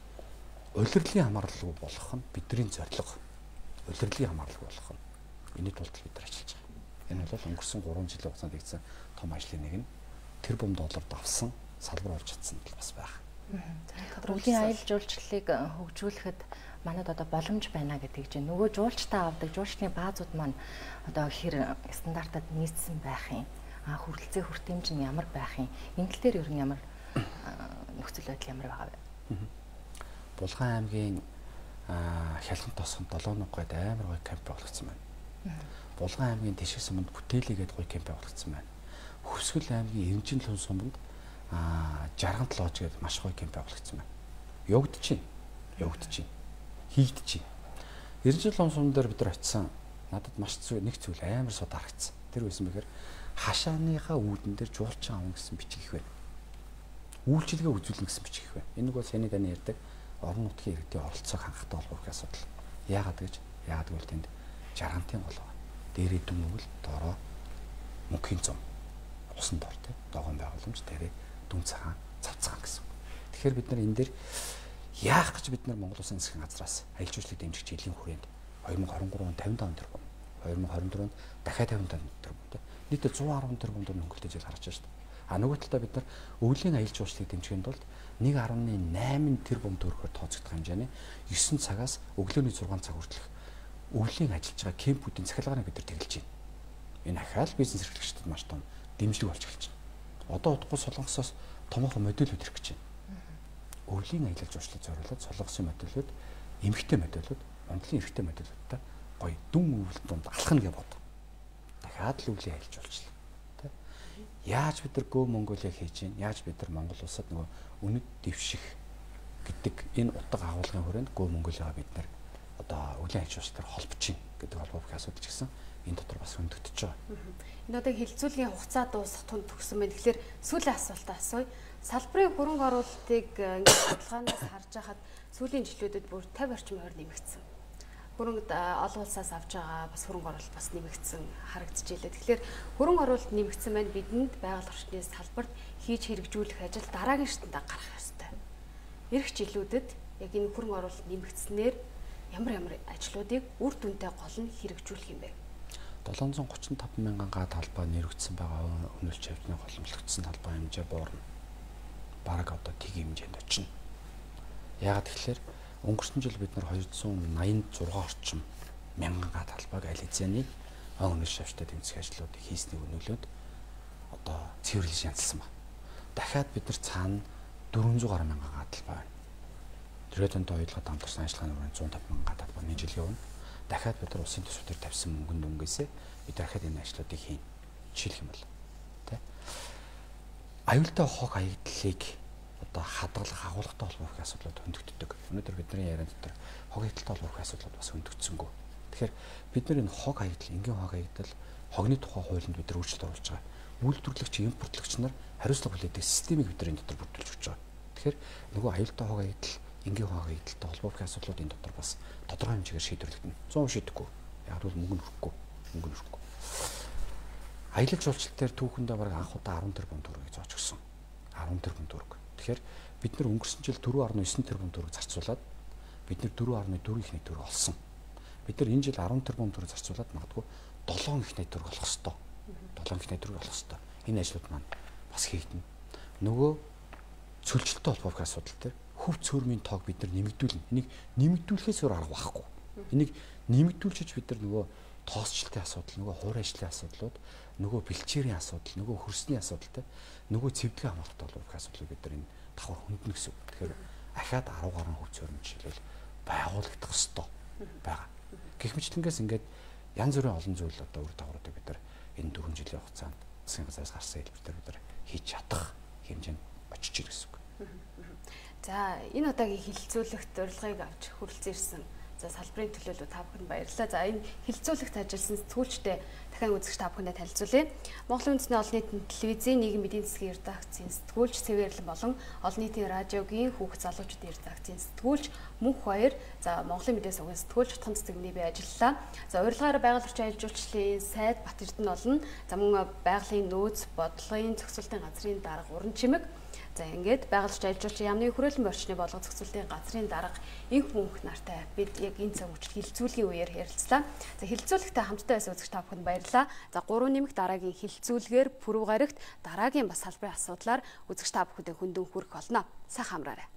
Улирлын хамааралгүй болох нь бидний зорилго. Улирлын хамааралгүй болох нь энэ тулд бид нар ажиллаж байгаа. Энэ бол өнгөрсөн 3 жилийн хугацаанд хийсэн том ажлын нэг нь тэр бум долларт авсан салбар орж чадсан л бас байх. Өвлийн аялал жуулчлалыг хөгжүүлэхэд манайд одоо боломж байна гэдэг чинь нөгөө жуулчтаа авдаг жуулчны баазууд маань одоо хэр стандартад нийцсэн байх юм. Хүрэлцээ хүртээмж нь ямар байх юм. Энэ тал дээр ер нь ямар нөхцөл байдал ямар байгаа вэ? Булган аймгийн Хялхан тосгонд 7 гойд амар гой камп болгоцсон байна. Булган аймгийн Тишиг суманд Бүтээлийгээд гой камп болгоцсон байна. Хөвсгөл аймгийн Эмчинлэн суманд Жарганд лож гэдэг маш гоё камп болгоцсон байна. Явагдаж байна. Хийгдэж байна. Эрдэнэт лом сум дээр бид нар очисан. Надад маш нэг зүйл амар сууд харагдсан. Тэр байсан бэхээр хашааныхаа үүдэн дээр жуулчин авна гэсэн бичиг их байна. Үйлчилгээ үзүүлнэ гэсэн бичиг их байна. Энэ нэг бол саний таны ярьдаг орон нутгийн иргэдийн оролцоог хангахтай холбоотой асуудал. Яагаад гэвэл тэнд жаргантын гол байна. Дээрээ дүн өгөл доороо мөнхийн зам. Усан дор тий догоон байгууламж дээрээ дүн цагаан цавцгаан гэсэн. Тэгэхээр бид нар энэ дээр яах гэж бид нар Монгол Улсын засгийн газраас аялал жуулчлалыг дэмжих жилийн хүрээнд 2023 онд 55 тэрбум, 2024 онд дахиад 55 тэрбум тий нийтдээ 110 тэрбум төгрөг хөнгөлтэй жил гарч байна шүү дээ. А нөгөө талдаа бид нар өвлийн аялал жуулчлалыг дэмжихийн тулд 1.8 тэрбум төгрөгөөр тооцогдох хэмжээний 9 цагаас өглөөний 6 цаг хүртэлх өвлийн ажиллаж байгаа кемпүүдийн цахилгааныг бид нар тэгэлж байна. Энэ ахаал бизнес эрхлэгчдэд маш том дэмжлэг болж эхэлж байна. Одоо удахгүй Солонгосоос томоохон модулүүд ирэх гэж байна. Өвлийн аялал жуулчлалыг зориулаад Солонгосын модулүүд, эмэгтэй модулүүд, Монголын эрэгтэй модулуудтай гоё дүн өвөл донд алхна гэж бод. Дахиад л өвлийн аялал жуулчлал. Тэ? Яаж бид нар Go Mongolia хийж гин? Яаж бид нар Монгол улсад нөгөө үнэт дэвших гэдэг энэ утга агуулгын хүрээнд Go Mongolia бид нар одоо өвлийн аялал жуулчлалаар холбож гин гэдэг холбоог асуудал ч гэсэн энэ дотор бас хөндөгдөж байгаа. Энэ одоо хилцүүлгийн хугацаа дуусах тунд төгсөн байна. Тэгэхээр сүүлийн асуултаа асууя. Салбарын хөрөнгө оруулалтыг ингээд судалгаанаас харж байхад сүүлийн жилүүдэд бүр 50 орчим хувиар нэмэгдсэн. Хөрөнгөд олон улсаас авч байгаа бас хөрөнгө оруулалт бас нэмэгдсэн харагдаж илээ. Тэгэхээр хөрөнгө оруулалт нэмэгдсэн байна. Бидэнд байгаль орчны салбарт хийж хэрэгжүүлэх ажил дараагийн шатанд гарах ёстой. Ирэх жилүүдэд яг энэ хөрөнгө оруулалт нэмэгдснээр ямар ажлуудыг үр дүнтэй гол нь хэрэгжүүлэх юм бэ? 735 мянган га талбай нэрвэгдсэн байгаа өнөөлч хавьны голомлогдсон талбай хэмжээ буурна. Бараг одоо тэг хэмжээнд очино. Яагаад тэгэхээр өнгөрсөн жил бид нар 286 орчим мянган га талбайг аль хэзээний өнөөлч хавьтай тэмцэх ажлуудыг хийсний өнөөлөд одоо цэвэрлэж янзлсан ба. Дахиад бид нар цаана 400 гаруй мянган га талбай байна. Төрөөдөнтэй хоёулаа хамтарсан ажиллагааны хүрээнд 150 мянган га талбай нэг жил явна. Дахиад бид нар улсын төсвөөр тавьсан мөнгөнд өнгөөсөө бид дахиад энэ ажлуудыг хийн. Жишээлх юм бол тэ аюултай хог хаягдлыг одоо хадгалах агуулгатай холбоотой асуудлууд хөндөгддөг. Өнөөдөр бидний яриан дотор хог хаягдалтай холбоотой асуудлууд бас хөндөгдсөнгөө. Тэгэхээр бид нар энэ хог хаягдал, энгийн хог хаягдал, хогны тухай хуулинд бид нар өөрчлөлт оруулж байгаа. Үйлдвэрлэгч, импортлогч нар хариуцлага хүлээдэг системийг бид нар энэ дотор бүрдүүлж өгч байгаа. Тэгэхээр нөгөө аюултай хог хаягдал, энгийн хог хаягдалтай холбоотой асуудлууд энэ дотор бас тодорхой хэмжээгээр шийдвэрлэгдэнэ. 100% шийдэхгүй. Яг бол мөнгө нөрөхгүй. Аялал жуулчлал дээр түүхэндээ бараг анх удаа 10 тэрбум төгрөгийг зооч өгсөн. 10 тэрбум төгрөг. Тэгэхээр бид нар өнгөрсөн жил 4.9 тэрбум төгрөг зарцуулаад бид нар 4.4 их найт төгрөг олсон. Бид нар энэ жил 10 тэрбум төгрөг зарцуулаад магадгүй 7 их найт төгрөг олох ёстой. 7 их найт төгрөг олох ёстой. Энэ ажлууд маань бас хийгдэнэ. Нөгөө цөлжилттэй холбоотой асуудал дээр хөв цөөрмийн тоог бид нар нэмэгдүүлнэ. Энийг нэмэгдүүлэхээс өөр арга байхгүй. Энийг нэмэгдүүлчих бид нар нөгөө тоосчлтын асуудал, нөгөө хуур ажлын асуудлууд, нөгөө бэлчээрийн асуудал, нөгөө хөрсний асуудалтай, нөгөө цэвдгээ хамгаалалттай холбоотой асуудлыг бид нар энэ давхар хөндлөнө гэсэн үг. Тэгэхээр ахаад 10 гаруй хөв цөөрмөн жишээлбэл байгуулагдах ёстой байгаа. Гэх мэтлэнгээс ингээд янз бүрийн олон зүйл одоо үр дагавруудыг бид нар энэ 4 жилийн хугацаанд засгийн газраас гарсан хэлбэрээр бид нар хийж чадах хэмжээнд очиж ирэх гэсэн үг. За энэ удаагийн хилцүүлэгт урилгыг авч хүрэлцэн ирсэн. За салбарын төлөөлөл та бүхэнд баярлалаа. За энэ хилцүүлэгт ажилласан сэтгүүлчтэй дахин үзэгч та бүхэндээ танилцуулъя. Монголын үндэсний олон нийтийн телевизийн нийгмийн эдийн засгийн редакцийн сэтгүүлч Цэвэрлэн болон олон нийтийн радиогийн хүүхд залуучуудын редакцийн сэтгүүлч Мөнх Баяр. За Монголын мэдээ сувгийн сэтгүүлч Утган цэцэгний бие ажиллалаа. За урилгаараа байгаль орчин аялал жуулчлалын сайд Бат Эрдэнэ болон за мөн байгалийн нөөц бодлогын зохицуулалтын газрын дарга Уран Чимэг. За ингээд байгаль орчин аялал жуулчлалын яамны хөрөлн орчны болгон зохицуулалтын газрын дарга Инх Мөнх нартай бид яг энэ цаг үеэр хилцүүлгийн үеэр ярилцлаа. За хилцүүлэгтээ хамтдаа байсан үзэгч та бүхэнд баярлалаа. За 3 нэмэх дараагийн хилцүүлгээр Пүрэв гарагт дараагийн бас салбарын асуудлаар үзэгч та бүхэндээ хөндөн хүрэх болно. Сайхан амраарай.